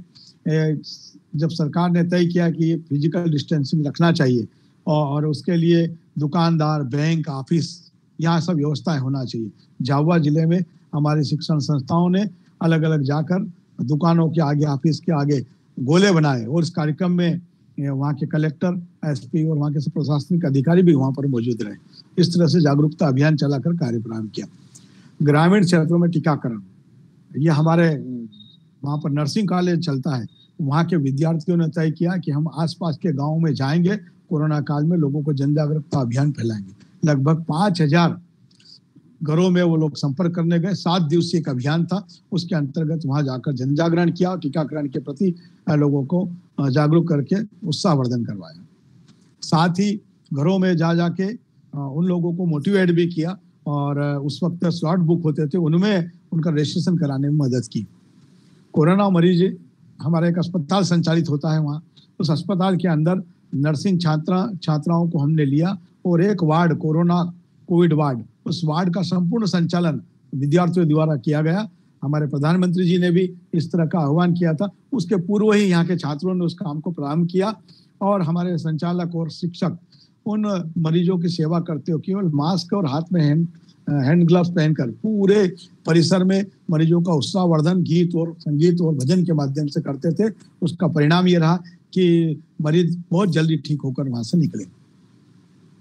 जब सरकार ने तय किया कि फिजिकल डिस्टेंसिंग रखना चाहिए और उसके लिए दुकानदार, बैंक, ऑफिस, यहाँ सब व्यवस्थाएं होना चाहिए। झाबुआ जिले में हमारी शिक्षण संस्थाओं ने अलग अलग जाकर दुकानों के आगे, ऑफिस के आगे गोले बनाए और इस कार्यक्रम में वहाँ के कलेक्टर, एसपी और वहाँ के प्रशासनिक अधिकारी भी वहाँ पर मौजूद रहे। इस तरह से जागरूकता अभियान चलाकर कार्य प्रारंभ किया। ग्रामीण क्षेत्रों में टीकाकरण, ये हमारे वहाँ पर नर्सिंग कॉलेज चलता है, वहाँ के विद्यार्थियों ने तय किया कि हम आसपास के गाँव में जाएंगे, कोरोना काल में लोगों को जन जागरूकता अभियान फैलाएंगे। लगभग पांच हजार घरों में वो लोग संपर्क करने गए। सात दिवसीय एक अभियान था, उसके अंतर्गत वहां जाकर जन जागरण किया और टीकाकरण के प्रति लोगों को जागरूक करके उत्साहवर्धन करवाया। साथ ही घरों में जा जाके उन लोगों को मोटिवेट भी किया और उस वक्त स्लॉट बुक होते थे, उनमें उनका रजिस्ट्रेशन कराने में मदद की। कोरोना मरीज हमारा एक अस्पताल संचालित होता है वहाँ, उस अस्पताल के अंदर नर्सिंग छात्रा छात्राओं को हमने लिया और एक वार्ड, कोरोना कोविड वार्ड, उस वार्ड का संपूर्ण संचालन विद्यार्थियों द्वारा किया गया। हमारे प्रधानमंत्री जी ने भी इस तरह का आह्वान किया था। उसके पूर्व ही यहाँ के छात्रों ने उस काम को प्रारंभ किया और हमारे संचालक और शिक्षक उन मरीजों की सेवा करते हुए केवल मास्क और हाथ में हैंड हैंड ग्लव्स पहनकर पूरे परिसर में मरीजों का उत्साहवर्धन गीत और संगीत और भजन के माध्यम से करते थे। उसका परिणाम ये रहा कि मरीज बहुत जल्दी ठीक होकर वहां से निकले।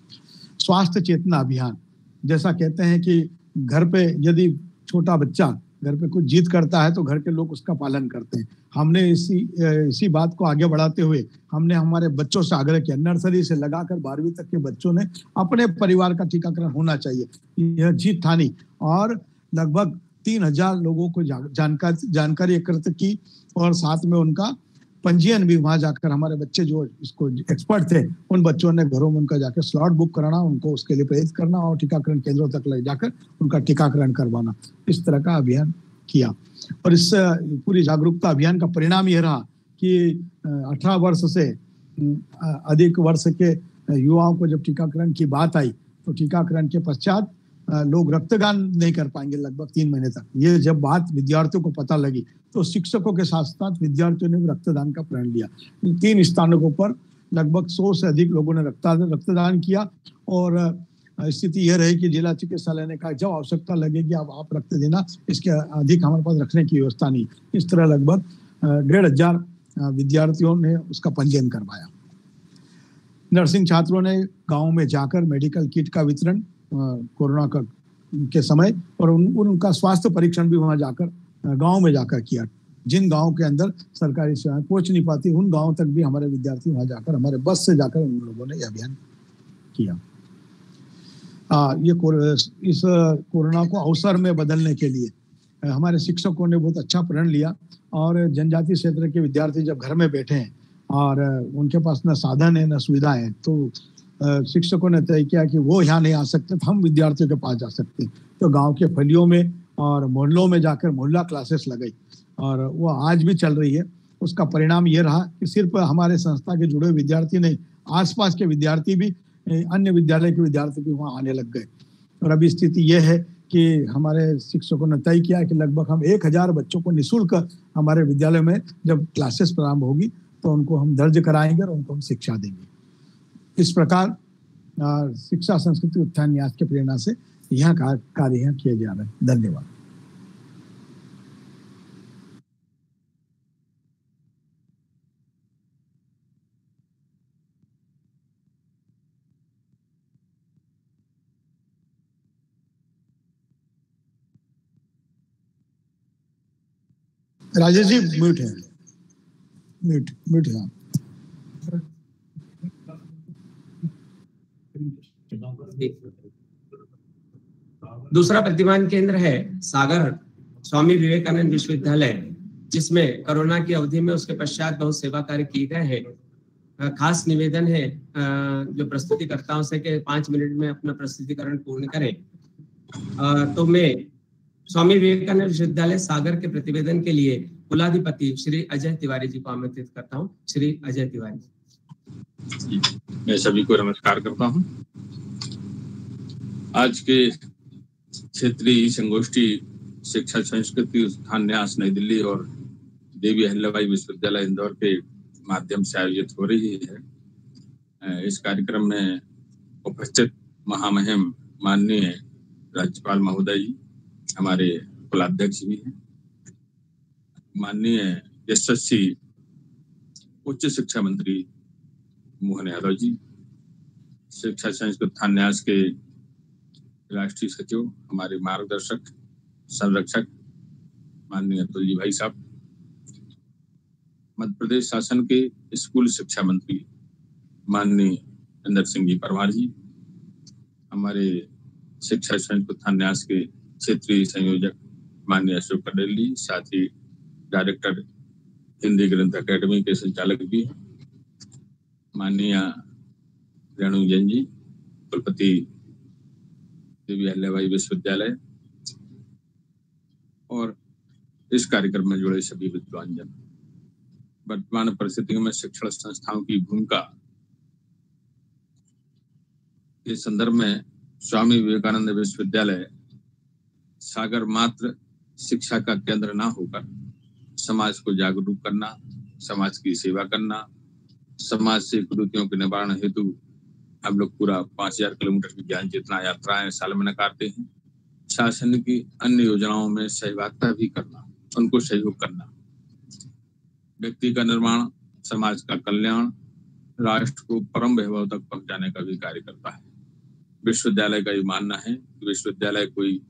स्वास्थ्य चेतना अभियान, जैसा कहते हैं कि घर पे यदि छोटा बच्चा घर पे कुछ जिद करता है तो घर के लोग उसका पालन करते हैं। हमने इसी इसी बात को आगे बढ़ाते हुए हमने हमारे बच्चों से आग्रह किया, नर्सरी से लगाकर बारहवीं तक के बच्चों ने अपने परिवार का टीकाकरण होना चाहिए, यह जीत ठानी और लगभग तीन हजार लोगों को जानकारी जानकारी एकत्र की और साथ में उनका पंजीयन भी वहां जाकर हमारे बच्चे जो इसको एक्सपर्ट थे उन बच्चों ने घरों में उनका जाकर स्लॉट बुक कराना, उनको उसके लिए प्रेरित करना और टीकाकरण केंद्रों तक ले जाकर उनका टीकाकरण करवाना, इस तरह का अभियान किया। और इस पूरी जागरूकता अभियान का परिणाम यह रहा कि अठारह वर्ष से अधिक वर्ष के युवाओं को जब टीकाकरण की बात आई तो टीकाकरण के पश्चात लोग रक्तदान नहीं कर पाएंगे लगभग तीन महीने तक। ये जब बात विद्यार्थियों को पता लगी तो शिक्षकों के साथ साथ विद्यार्थियों ने भी रक्तदान का प्रण लिया। तीन स्थानों पर लगभग सौ से अधिक लोगों ने रक्तदान रक्तदान किया और स्थिति यह रही कि जिला चिकित्सालय ने कहा जब आवश्यकता लगेगी अब आप रक्त देना, इसके अधिक हमारे पास रखने की व्यवस्था नहीं। इस तरह लगभग डेढ़ हजार विद्यार्थियों ने उसका पंजीयन करवाया। नर्सिंग छात्रों ने गाँव में जाकर मेडिकल किट का वितरण कोरोना का के समय और उन, उनका स्वास्थ्य परीक्षण भी वहां जाकर गांव में जाकर किया। जिन गांव के अंदर सरकारी सेवाएं पहुंच नहीं पाती उन गांव तक भी हमारे विद्यार्थी वहां जाकर हमारे बस से जाकर उन लोगों ने यह अभियान किया। आ, ये इस कोरोना को अवसर में बदलने के लिए हमारे शिक्षकों ने बहुत अच्छा प्रण लिया और जनजातीय क्षेत्र के विद्यार्थी जब घर में बैठे हैं और उनके पास न साधन है न सुविधा है तो शिक्षकों ने तय किया कि वो यहाँ नहीं आ सकते तो हम विद्यार्थियों के पास जा सकते हैं। तो गांव के फलियों में और मोहल्लों में जाकर मोहल्ला क्लासेस लगाई और वो आज भी चल रही है। उसका परिणाम ये रहा कि सिर्फ हमारे संस्था के जुड़े विद्यार्थी नहीं, आसपास के विद्यार्थी भी, अन्य विद्यालय के विद्यार्थी भी वहाँ आने लग गए। और अभी स्थिति ये है कि हमारे शिक्षकों ने तय किया कि लगभग हम एक हजार बच्चों को निःशुल्क हमारे विद्यालय में जब क्लासेस प्रारंभ होगी तो उनको हम दर्ज कराएंगे और उनको हम शिक्षा देंगे। इस प्रकार शिक्षा संस्कृति उत्थान न्यास के प्रेरणा से यहाँ का कार्य यहाँ किए जा रहे हैं। धन्यवाद। राजेश जी म्यूट है, म्यूट म्यूट है। दूसरा प्रतिमान केंद्र है सागर स्वामी विवेकानंद विश्वविद्यालय, जिसमें कोरोना की अवधि में उसके पश्चात बहुत सेवा कार्य किए गए हैं। खास निवेदन है जो प्रस्तुतिकर्ताओं से कि पांच मिनट में अपना प्रस्तुतिकरण पूर्ण करें। तो मैं स्वामी विवेकानंद विश्वविद्यालय सागर के प्रतिवेदन के लिए कुलाधिपति श्री अजय तिवारी जी को आमंत्रित करता हूँ। श्री अजय तिवारी। मैं सभी को नमस्कार करता हूँ। आज के क्षेत्रीय संगोष्ठी शिक्षा संस्कृति उत्थान न्यास नई दिल्ली और देवी अहिल्याबाई विश्वविद्यालय इंदौर के माध्यम से आयोजित हो रही है। इस कार्यक्रम में उपस्थित महामहिम माननीय राज्यपाल महोदय जी, हमारे कुलाध्यक्ष भी हैं, माननीय यशस्वी उच्च शिक्षा मंत्री मोहन यादव जी, शिक्षा संस्कृति उत्थान न्यास के राष्ट्रीय सचिव, हमारे मार्गदर्शक संरक्षक माननीय अतुल जी भाई साहब, मध्य प्रदेश शासन के स्कूल शिक्षा मंत्री माननीय इंदर सिंह जी परमार जी, हमारे शिक्षा संस्कृति उत्थान न्यास के क्षेत्रीय संयोजक माननीय अशोक पटेल जी, साथ ही डायरेक्टर हिंदी ग्रंथ अकेडमी के संचालक भी माननीय रेणु जैन जी, कुलपति देवी अहिल्याबाई विश्वविद्यालय, और इस कार्यक्रम में जुड़े सभी विद्वान जन। वर्तमान परिस्थितियों में शिक्षण संस्थाओं की भूमिका के संदर्भ में स्वामी विवेकानंद विश्वविद्यालय सागर मात्र शिक्षा का केंद्र ना होकर समाज को जागरूक करना, समाज की सेवा करना, समाज से कुरीतियों के निवारण हेतु हम लोग पूरा पांच हजार किलोमीटर की ज्ञान चेतना यात्राएं साल में नकारते हैं। शासन की अन्य योजनाओं में सहभागिता भी करना, उनको सहयोग करना, व्यक्ति का निर्माण, समाज का कल्याण, राष्ट्र को परम वैभव तक पहुंचाने का भी कार्य करता है। विश्वविद्यालय का ये मानना है कि विश्वविद्यालय कोई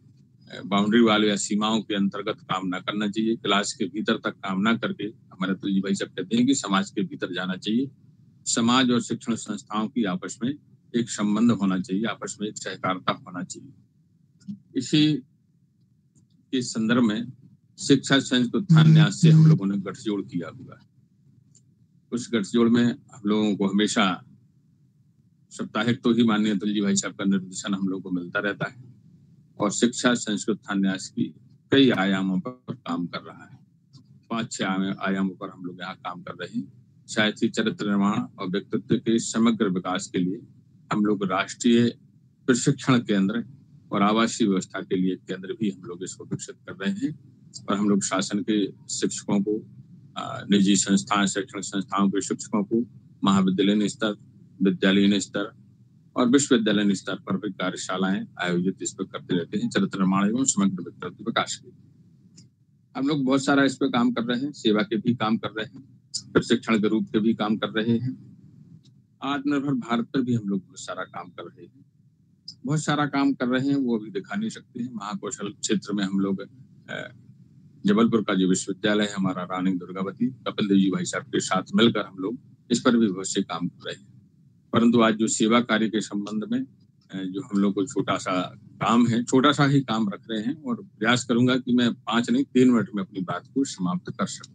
बाउंड्री वाले या सीमाओं के अंतर्गत काम ना करना चाहिए। क्लास के भीतर तक काम ना करके हमारे अतुल जी भाई साहब कहते हैं कि समाज के भीतर जाना चाहिए। समाज और शिक्षण संस्थाओं की आपस में एक संबंध होना चाहिए, आपस में एक सहकारिता होना चाहिए। इसी के संदर्भ में शिक्षा संस्कृति उत्थान न्यास से हम लोगों ने गठजोड़ किया हुआ है। उस गठजोड़ में हम लोगों को हमेशा साप्ताहिक तो ही माननीय अतुल जी भाई साहब का निर्देशन हम लोग को मिलता रहता है और शिक्षा संस्कृति उत्थान न्यास की कई आयामों पर काम कर रहा है। पांच छह आयामों पर हम लोग यहाँ काम कर रहे हैं। साथ ही चरित्र निर्माण और व्यक्तित्व के समग्र विकास के लिए हम लोग राष्ट्रीय प्रशिक्षण केंद्र और आवासीय व्यवस्था के लिए केंद्र भी हम लोग इसको विकसित कर रहे हैं। और हम लोग शासन के शिक्षकों को, निजी संस्थाएं, शैक्षणिक संस्थाओं के शिक्षकों को महाविद्यालयीन स्तर, विद्यालयीन स्तर और विश्वविद्यालय स्तर पर भी कार्यशालाएं आयोजित इस पर करते रहते हैं, चरित्र निर्माण एवं समग्र व्यक्तित्व विकास के। हम लोग बहुत सारा इस पर काम कर रहे हैं, सेवा के भी काम कर रहे हैं, प्रशिक्षण के रूप के भी काम कर रहे हैं, आत्मनिर्भर भारत पर भी हम लोग बहुत सारा काम कर रहे हैं। बहुत सारा काम कर रहे हैं, वो अभी दिखा नहीं सकते हैं। महाकौशल क्षेत्र में हम लोग जबलपुर का जो विश्वविद्यालय है हमारा, रानी दुर्गावती, कपिल देव जी भाई साहब के साथ मिलकर हम लोग इस पर भी बहुत से काम कर रहे हैं। परंतु आज जो सेवा कार्य के संबंध में जो हम लोग को छोटा सा काम है, छोटा सा ही काम रख रहे हैं और प्रयास करूंगा कि मैं पांच नहीं तीन मिनट में अपनी बात को समाप्त कर सकूं।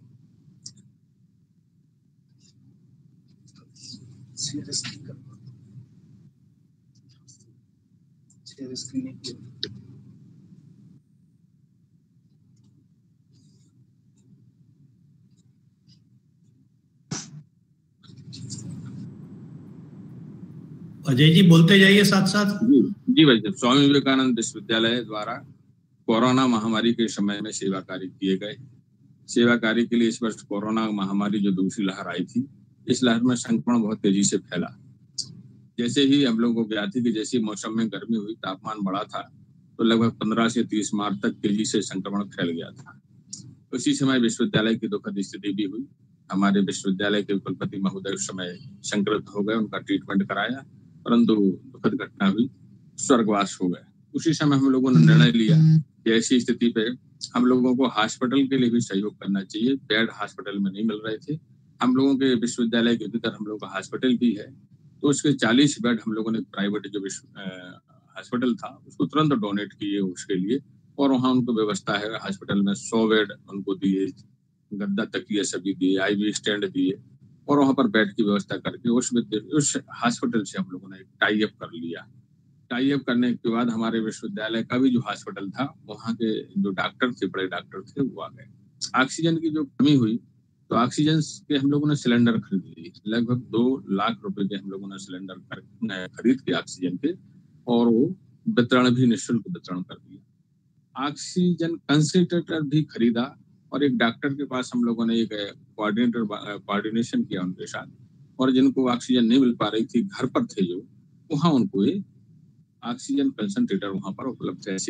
अजय जी बोलते जाइए साथ साथ। जी जी भाई साहब, स्वामी विवेकानंद विश्वविद्यालय द्वारा कोरोना महामारी के समय में सेवा कार्य किए गए। सेवा कार्य के लिए इस वर्ष कोरोना महामारी जो दूसरी लहर आई थी, इस लहर में संक्रमण बहुत तेजी से फैला। जैसे ही हम लोगों को ज्ञात थी कि जैसे मौसम में गर्मी हुई, तापमान बढ़ा था, तो लगभग पंद्रह से तीस मार्च तक तेजी से संक्रमण फैल गया था। उसी समय विश्वविद्यालय की दुखद स्थिति भी हुई। हमारे विश्वविद्यालय के कुलपति महोदय उस समय संक्रमित हो गए, उनका ट्रीटमेंट कराया, परंतु दुखद घटना हुई, स्वर्गवास हो गए। उसी समय हम लोगों ने निर्णय लिया कि ऐसी स्थिति पे हम लोगों को हॉस्पिटल के लिए भी सहयोग करना चाहिए। बेड हॉस्पिटल में नहीं मिल रहे थे। हम लोगों के विश्वविद्यालय के भीतर हम लोगों का हॉस्पिटल भी है, तो उसके चालीस बेड हम लोगों ने प्राइवेट जो हॉस्पिटल था उसको तुरंत डोनेट किए उसके लिए, और वहाँ उनको व्यवस्था है हॉस्पिटल में सौ बेड उनको दिए, गद्दा तकिए सभी दिए, आईवी स्टैंड दिए, और वहाँ पर बेड की व्यवस्था करके उस उस हॉस्पिटल से हम लोगों ने एक टाई अप कर लिया। टाई अप करने के बाद हमारे विश्वविद्यालय का भी जो हॉस्पिटल था, वहाँ के जो डॉक्टर थे, बड़े डॉक्टर थे, वो आ गए। ऑक्सीजन की जो कमी हुई तो ऑक्सीजन के हम लोगों ने सिलेंडर खरीद लिए। लगभग दो लाख रुपए के हम लोगों ने सिलेंडर खरीद के ऑक्सीजन के, और वो वितरण भी निःशुल्क वितरण कर दिया। ऑक्सीजन कंसंट्रेटर भी खरीदा, और एक डॉक्टर के पास हम लोगों ने एक कोऑर्डिनेटर कोऑर्डिनेशन किया उनके साथ, और जिनको ऑक्सीजन नहीं मिल पा रही थी, घर पर थे जो, वहाँ उनको एक ऑक्सीजन कंसंट्रेटर वहाँ पर उपलब्ध ऐसे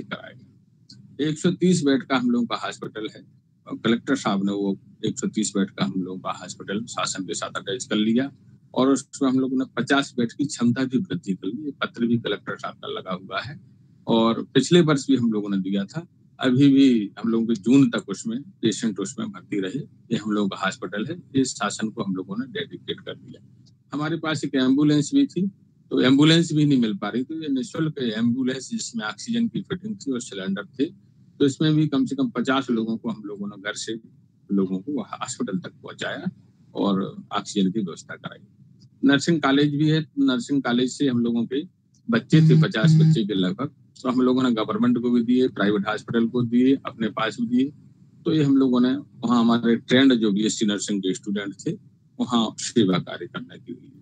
कराया। एक सौ तीस बेड का हम लोगों का हॉस्पिटल है, और कलेक्टर साहब ने वो एक सौ तीस बेड का हम लोगों का हॉस्पिटल शासन के साथ अटैच कर लिया, और उसमें हम लोगों ने पचास बेड की क्षमता भी वृद्धि कर ली। पत्र भी कलेक्टर साहब का लगा हुआ है, और पिछले वर्ष भी हम लोगों ने दिया था। अभी भी हम लोगों के जून तक उसमें पेशेंट उसमें भर्ती रहे। ये हम लोगों का हॉस्पिटल है, इस शासन को हम लोगों ने डेडिकेट कर दिया। हमारे पास एक एम्बुलेंस भी थी, तो एम्बुलेंस भी नहीं मिल पा रही, तो ये निःशुल्क एम्बुलेंस जिसमें ऑक्सीजन की फिटिंग थी और सिलेंडर थे, तो इसमें भी कम से कम पचास लोगों को हम लोगों ने घर से लोगों को हॉस्पिटल तक पहुंचाया और ऑक्सीजन की व्यवस्था कराई। नर्सिंग कॉलेज भी है, नर्सिंग कॉलेज से हम लोगों के बच्चे थे, पचास बच्चे के लगभग, तो हम लोगों ने गवर्नमेंट को भी दिए, प्राइवेट हॉस्पिटल को दिए, अपने पास भी दिए। तो ये हम लोगों ने वहाँ हमारे ट्रेंड जो बीएससी नर्सिंग के स्टूडेंट थे, वहाँ सेवा कार्य करने के लिए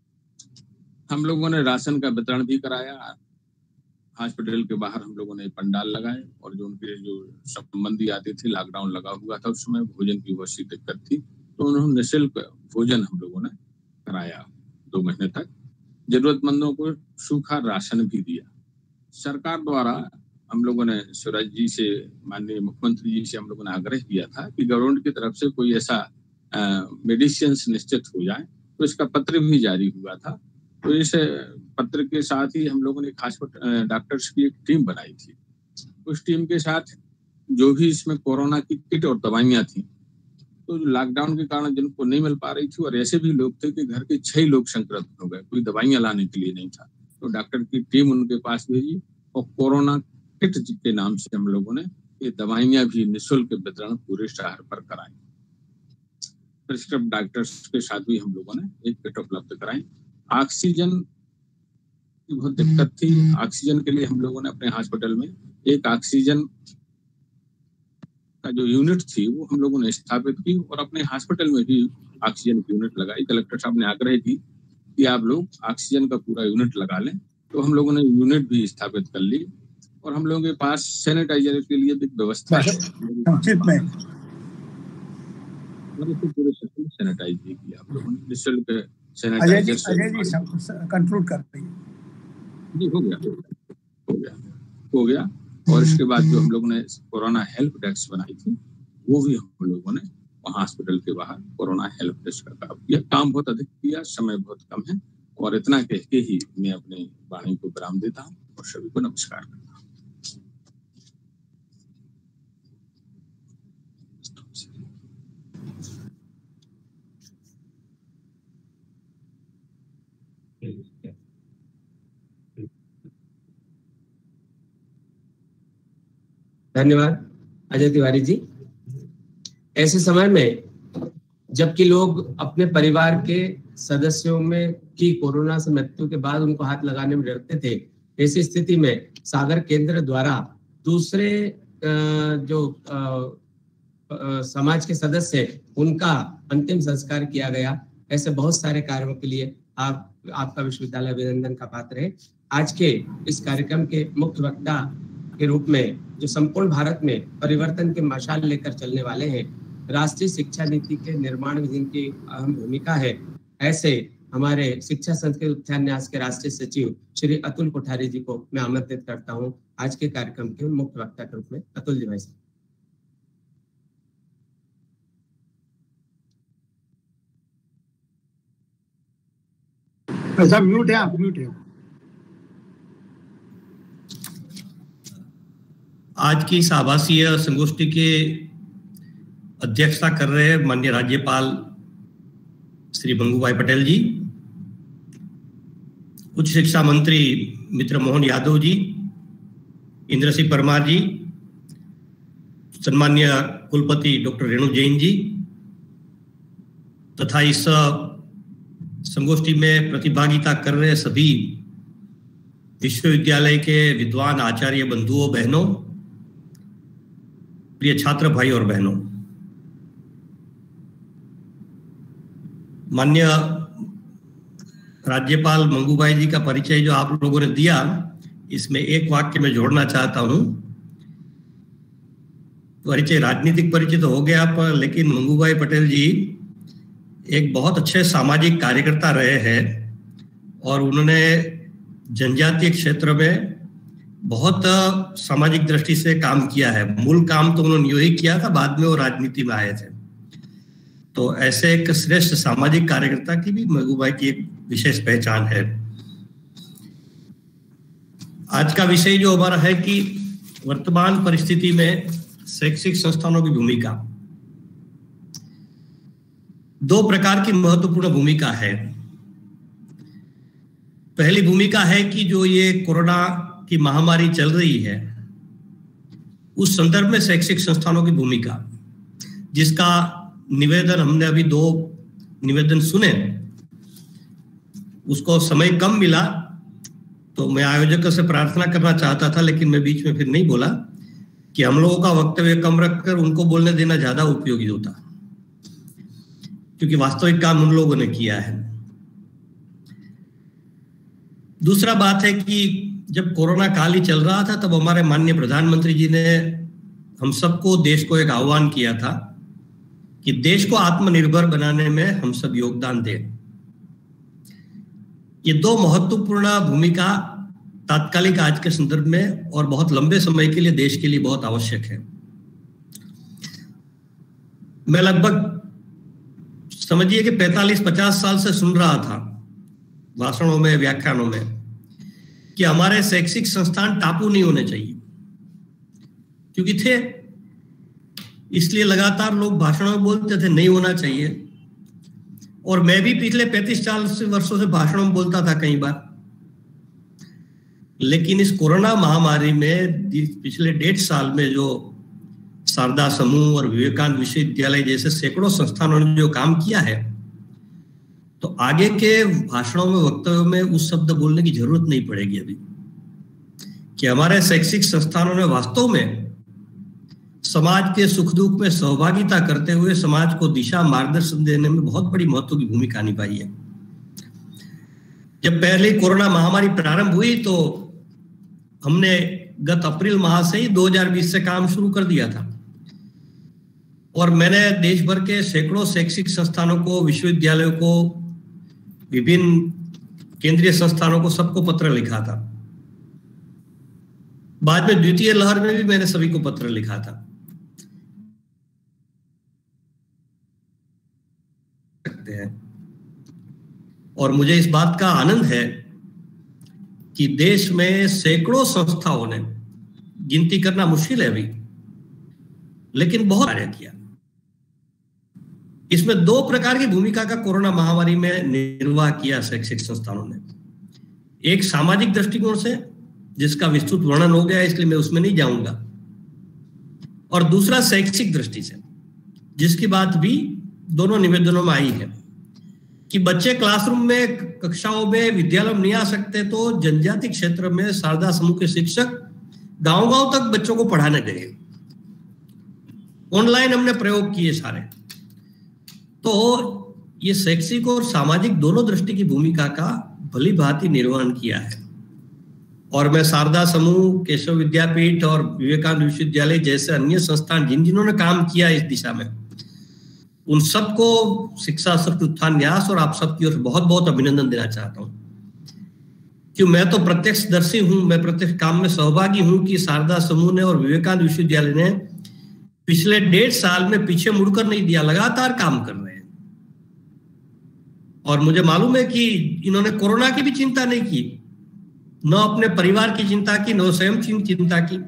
हम लोगों ने राशन का वितरण भी कराया। हॉस्पिटल के बाहर हम लोगों ने पंडाल लगाए, और जो उनके जो संबंधी आते थे, लॉकडाउन लगा हुआ था उस समय, भोजन की बहुत सी दिक्कत थी, तो उन्होंने निःशुल्क भोजन हम लोगों ने कराया दो महीने तक। जरूरतमंदों को सूखा राशन भी दिया। सरकार द्वारा हम लोगों ने शिवराज जी से, माननीय मुख्यमंत्री जी से हम लोगों ने आग्रह किया था कि गवर्नमेंट की तरफ से कोई ऐसा मेडिसिन निश्चित हो जाए, तो इसका पत्र भी जारी हुआ था। तो इस पत्र के साथ ही हम लोगों ने खास डॉक्टर्स की एक टीम बनाई थी। उस टीम के साथ जो भी इसमें कोरोना की किट और दवाइयां थी, तो लॉकडाउन के कारण जिनको नहीं मिल पा रही थी और ऐसे भी लोग थे कि घर के छह लोग संक्रमित हो गए, कोई दवाइयां लाने के लिए नहीं था, तो डॉक्टर की टीम उनके पास भेजी और कोरोना किट के नाम से हम लोगों ने ये दवाइयां भी निःशुल्क वितरण पूरे शहर पर कराई। प्रिस्क्रिप्ट डॉक्टर्स के साथ भी हम लोगों ने एक किट उपलब्ध कराई। ऑक्सीजन की बहुत दिक्कत थी, ऑक्सीजन के लिए हम लोगों ने अपने हॉस्पिटल में एक ऑक्सीजन का जो यूनिट थी वो हम लोगों ने स्थापित की और अपने हॉस्पिटल में भी ऑक्सीजन की यूनिट लगाई। कलेक्टर साहब ने आग्रह की कि आप लोग ऑक्सीजन का पूरा यूनिट लगा लें, तो हम लोगों ने यूनिट भी स्थापित कर ली और हम लोगों के पास सैनिटाइजर के लिए भी व्यवस्था है। संक्षिप्त में पूरे शहर में सैनिटाइज भी किया हम लोगों ने, निःशुल्क अजय जी सैनिटाइजर अजय जी कंक्लूड कर रही जी हो गया हो गया हो गया और इसके बाद जो हम लोगों ने कोरोना हेल्प डेस्क बनाई थी वो भी हम लोगों ने वहाँ हॉस्पिटल के बाहर कोरोना हेल्प डेस्क का काम किया। काम बहुत अधिक किया, समय बहुत कम है और इतना कह के ही मैं अपनी वाणी को विराम देता हूँ और सभी को नमस्कार करता हूँ। धन्यवाद अजय तिवारी जी। ऐसे समय में जबकि लोग अपने परिवार के सदस्यों में की कोरोना से मृत्यु के बाद उनको हाथ लगाने में डरते थे, ऐसी स्थिति में सागर केंद्र द्वारा दूसरे जो समाज के सदस्य हैं उनका अंतिम संस्कार किया गया। ऐसे बहुत सारे कार्यों के लिए आप आपका विश्वविद्यालय अभिनंदन का पात्र है। आज के इस कार्यक्रम के मुख्य वक्ता के रूप में जो संपूर्ण भारत में परिवर्तन के मशाल लेकर चलने वाले हैं, राष्ट्रीय शिक्षा नीति के निर्माण में जिनकी अहम भूमिका है, ऐसे हमारे शिक्षा संस्कृति उत्थान न्यास के राष्ट्रीय सचिव श्री अतुल कोठारी जी को मैं आमंत्रित करता हूं आज के कार्यक्रम के मुख्य वक्ता के रूप में। अतुल जी भाई साहब। ऐसा म्यूट है, आप म्यूट है। आज की इस आभासीय संगोष्ठी के अध्यक्षता कर रहे हैं माननीय राज्यपाल श्री मंगूभाई पटेल जी, उच्च शिक्षा मंत्री मित्र मोहन यादव जी, इंद्र सिंह परमार जी, सम्मान्य कुलपति डॉक्टर रेणु जैन जी तथा इस संगोष्ठी में प्रतिभागिता कर रहे सभी विश्वविद्यालय के विद्वान आचार्य बंधुओं बहनों, प्रिय छात्र भाई और बहनों। माननीय राज्यपाल मंगूभाई जी का परिचय जो आप लोगों ने दिया, इसमें एक वाक्य में जोड़ना चाहता हूं। परिचय राजनीतिक परिचय तो हो गया, पर लेकिन मंगूभाई पटेल जी एक बहुत अच्छे सामाजिक कार्यकर्ता रहे हैं और उन्होंने जनजातीय क्षेत्र में बहुत सामाजिक दृष्टि से काम किया है। मूल काम तो उन्होंने यूं ही किया था, बाद में वो राजनीति में आए थे। तो ऐसे एक श्रेष्ठ सामाजिक कार्यकर्ता की भी मंगूभाई की एक विशेष पहचान है। आज का विषय जो हमारा है कि वर्तमान परिस्थिति में शैक्षिक संस्थानों की भूमिका, दो प्रकार की महत्वपूर्ण भूमिका है। पहली भूमिका है कि जो ये कोरोना की महामारी चल रही है उस संदर्भ में शैक्षिक संस्थानों की भूमिका, जिसका निवेदन हमने अभी दो निवेदन सुने, उसको समय कम मिला तो मैं आयोजकों से प्रार्थना करना चाहता था, लेकिन मैं बीच में फिर नहीं बोला कि हम लोगों का वक्तव्य कम रखकर उनको बोलने देना ज्यादा उपयोगी होता, क्योंकि वास्तविक काम उन लोगों ने किया है। दूसरा बात है कि जब कोरोना काल ही चल रहा था तब हमारे माननीय प्रधानमंत्री जी ने हम सबको, देश को एक आह्वान किया था कि देश को आत्मनिर्भर बनाने में हम सब योगदान दें। ये दो महत्वपूर्ण भूमिका तात्कालिक आज के संदर्भ में और बहुत लंबे समय के लिए देश के लिए बहुत आवश्यक है। मैं लगभग समझिए कि पैंतालीस पचास साल से सुन रहा था भाषणों में, व्याख्यानों में, कि हमारे शैक्षिक संस्थान टापू नहीं होने चाहिए। क्योंकि थे, इसलिए लगातार लोग भाषणों में बोलते थे नहीं होना चाहिए। और मैं भी पिछले पैंतीस चालीस वर्षों से भाषणों में बोलता था कई बार, लेकिन इस कोरोना महामारी में पिछले डेढ़ साल में जो शारदा समूह और विवेकानंद विश्वविद्यालय जैसे सैकड़ों संस्थानों ने जो काम किया है, तो आगे के भाषणों में, वक्तव्यों में उस शब्द बोलने की जरूरत नहीं पड़ेगी अभी, कि हमारे शैक्षिक संस्थानों ने वास्तव में समाज के सुख दुख में सहभागिता करते हुए समाज को दिशा मार्गदर्शन देने में बहुत बड़ी महत्व की भूमिका निभाई है। जब पहले कोरोना महामारी प्रारंभ हुई तो हमने गत अप्रैल माह से ही दो हज़ार बीस से काम शुरू कर दिया था, और मैंने देश भर के सैकड़ों शैक्षिक संस्थानों को, विश्वविद्यालयों को, विभिन्न केंद्रीय संस्थानों को, सबको पत्र लिखा था। बाद में द्वितीय लहर में भी मैंने सभी को पत्र लिखा था। सकते हैं, और मुझे इस बात का आनंद है कि देश में सैकड़ों संस्थाओं ने, गिनती करना मुश्किल है अभी, लेकिन बहुत कार्य किया। इसमें दो प्रकार की भूमिका का कोरोना महामारी में निर्वाह किया शैक्षिक संस्थानों ने। एक सामाजिक दृष्टिकोण से, जिसका विस्तृत वर्णन हो गया, इसलिए मैं उसमें नहीं जाऊंगा, और दूसरा शैक्षिक दृष्टि से, जिसकी बात भी दोनों निवेदनों में आई है कि बच्चे क्लासरूम में, कक्षाओं में, विद्यालय में नहीं आ सकते, तो जनजाति क्षेत्र में शारदा समूह के शिक्षक गांव गांव तक बच्चों को पढ़ाने गए। ऑनलाइन हमने प्रयोग किए सारे। तो ये शैक्षिक और सामाजिक दोनों दृष्टि की भूमिका का भली भांति निर्वहन किया है। और मैं शारदा समूह, केशव विद्यापीठ और विवेकानंद विश्वविद्यालय जैसे अन्य संस्थान जिन जिन्होंने काम किया इस दिशा में, उन सबको शिक्षा शक्ति उत्थान न्यास और आप सबकी ओर से बहुत बहुत अभिनंदन देना चाहता हूं। क्यों, मैं तो प्रत्यक्षदर्शी हूं, मैं प्रत्यक्ष काम में सहभागी हूं कि शारदा समूह ने और विवेकानंद विश्वविद्यालय ने पिछले डेढ़ साल में पीछे मुड़कर नहीं दिया, लगातार काम कर रहे हैं। और मुझे मालूम है कि इन्होंने कोरोना की भी चिंता नहीं की, न अपने परिवार की चिंता की, न स्वयं की चिंता की।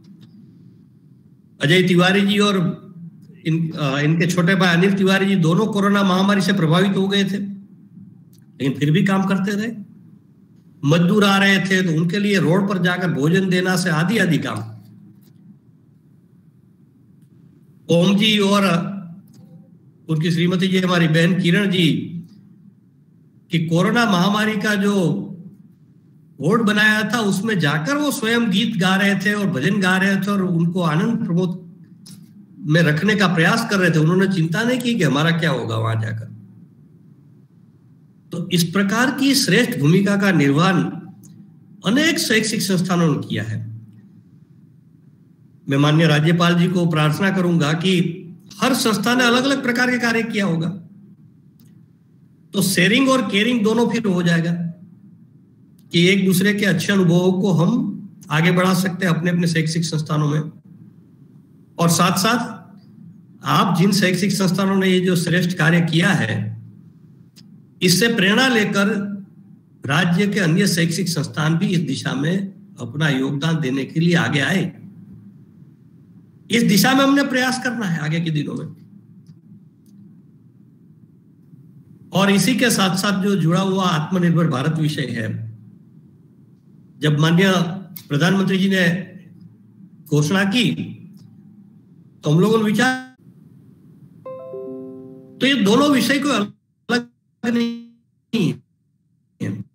अजय तिवारी जी और इन, इनके छोटे भाई अनिल तिवारी जी दोनों कोरोना महामारी से प्रभावित हो गए थे, लेकिन फिर भी काम करते रहे। मजदूर आ रहे थे तो उनके लिए रोड पर जाकर भोजन देना से आदि आदि काम। ओम जी और उनकी श्रीमती जी, हमारी बहन किरण जी, कि कोरोना महामारी का जो बोर्ड बनाया था उसमें जाकर वो स्वयं गीत गा रहे थे और भजन गा रहे थे और उनको आनंद प्रमोद में रखने का प्रयास कर रहे थे। उन्होंने चिंता नहीं की कि हमारा क्या होगा वहां जाकर। तो इस प्रकार की श्रेष्ठ भूमिका का निर्वहन अनेक शैक्षिक संस्थानों ने किया है। मैं माननीय राज्यपाल जी को प्रार्थना करूंगा कि हर संस्था ने अलग अलग प्रकार के कार्य किया होगा, तो शेयरिंग और केयरिंग दोनों फिर हो जाएगा कि एक दूसरे के अच्छे अनुभवों को हम आगे बढ़ा सकते हैं अपने अपने शैक्षिक संस्थानों में। और साथ साथ आप जिन शैक्षिक संस्थानों ने ये जो श्रेष्ठ कार्य किया है, इससे प्रेरणा लेकर राज्य के अन्य शैक्षिक संस्थान भी इस दिशा में अपना योगदान देने के लिए आगे आए। इस दिशा में हमने प्रयास करना है आगे के दिनों में। और इसी के साथ साथ जो जुड़ा हुआ आत्मनिर्भर भारत विषय है, जब माननीय प्रधानमंत्री जी ने घोषणा की तो हम लोगों ने विचार, तो ये दोनों विषय को अलग नहीं है।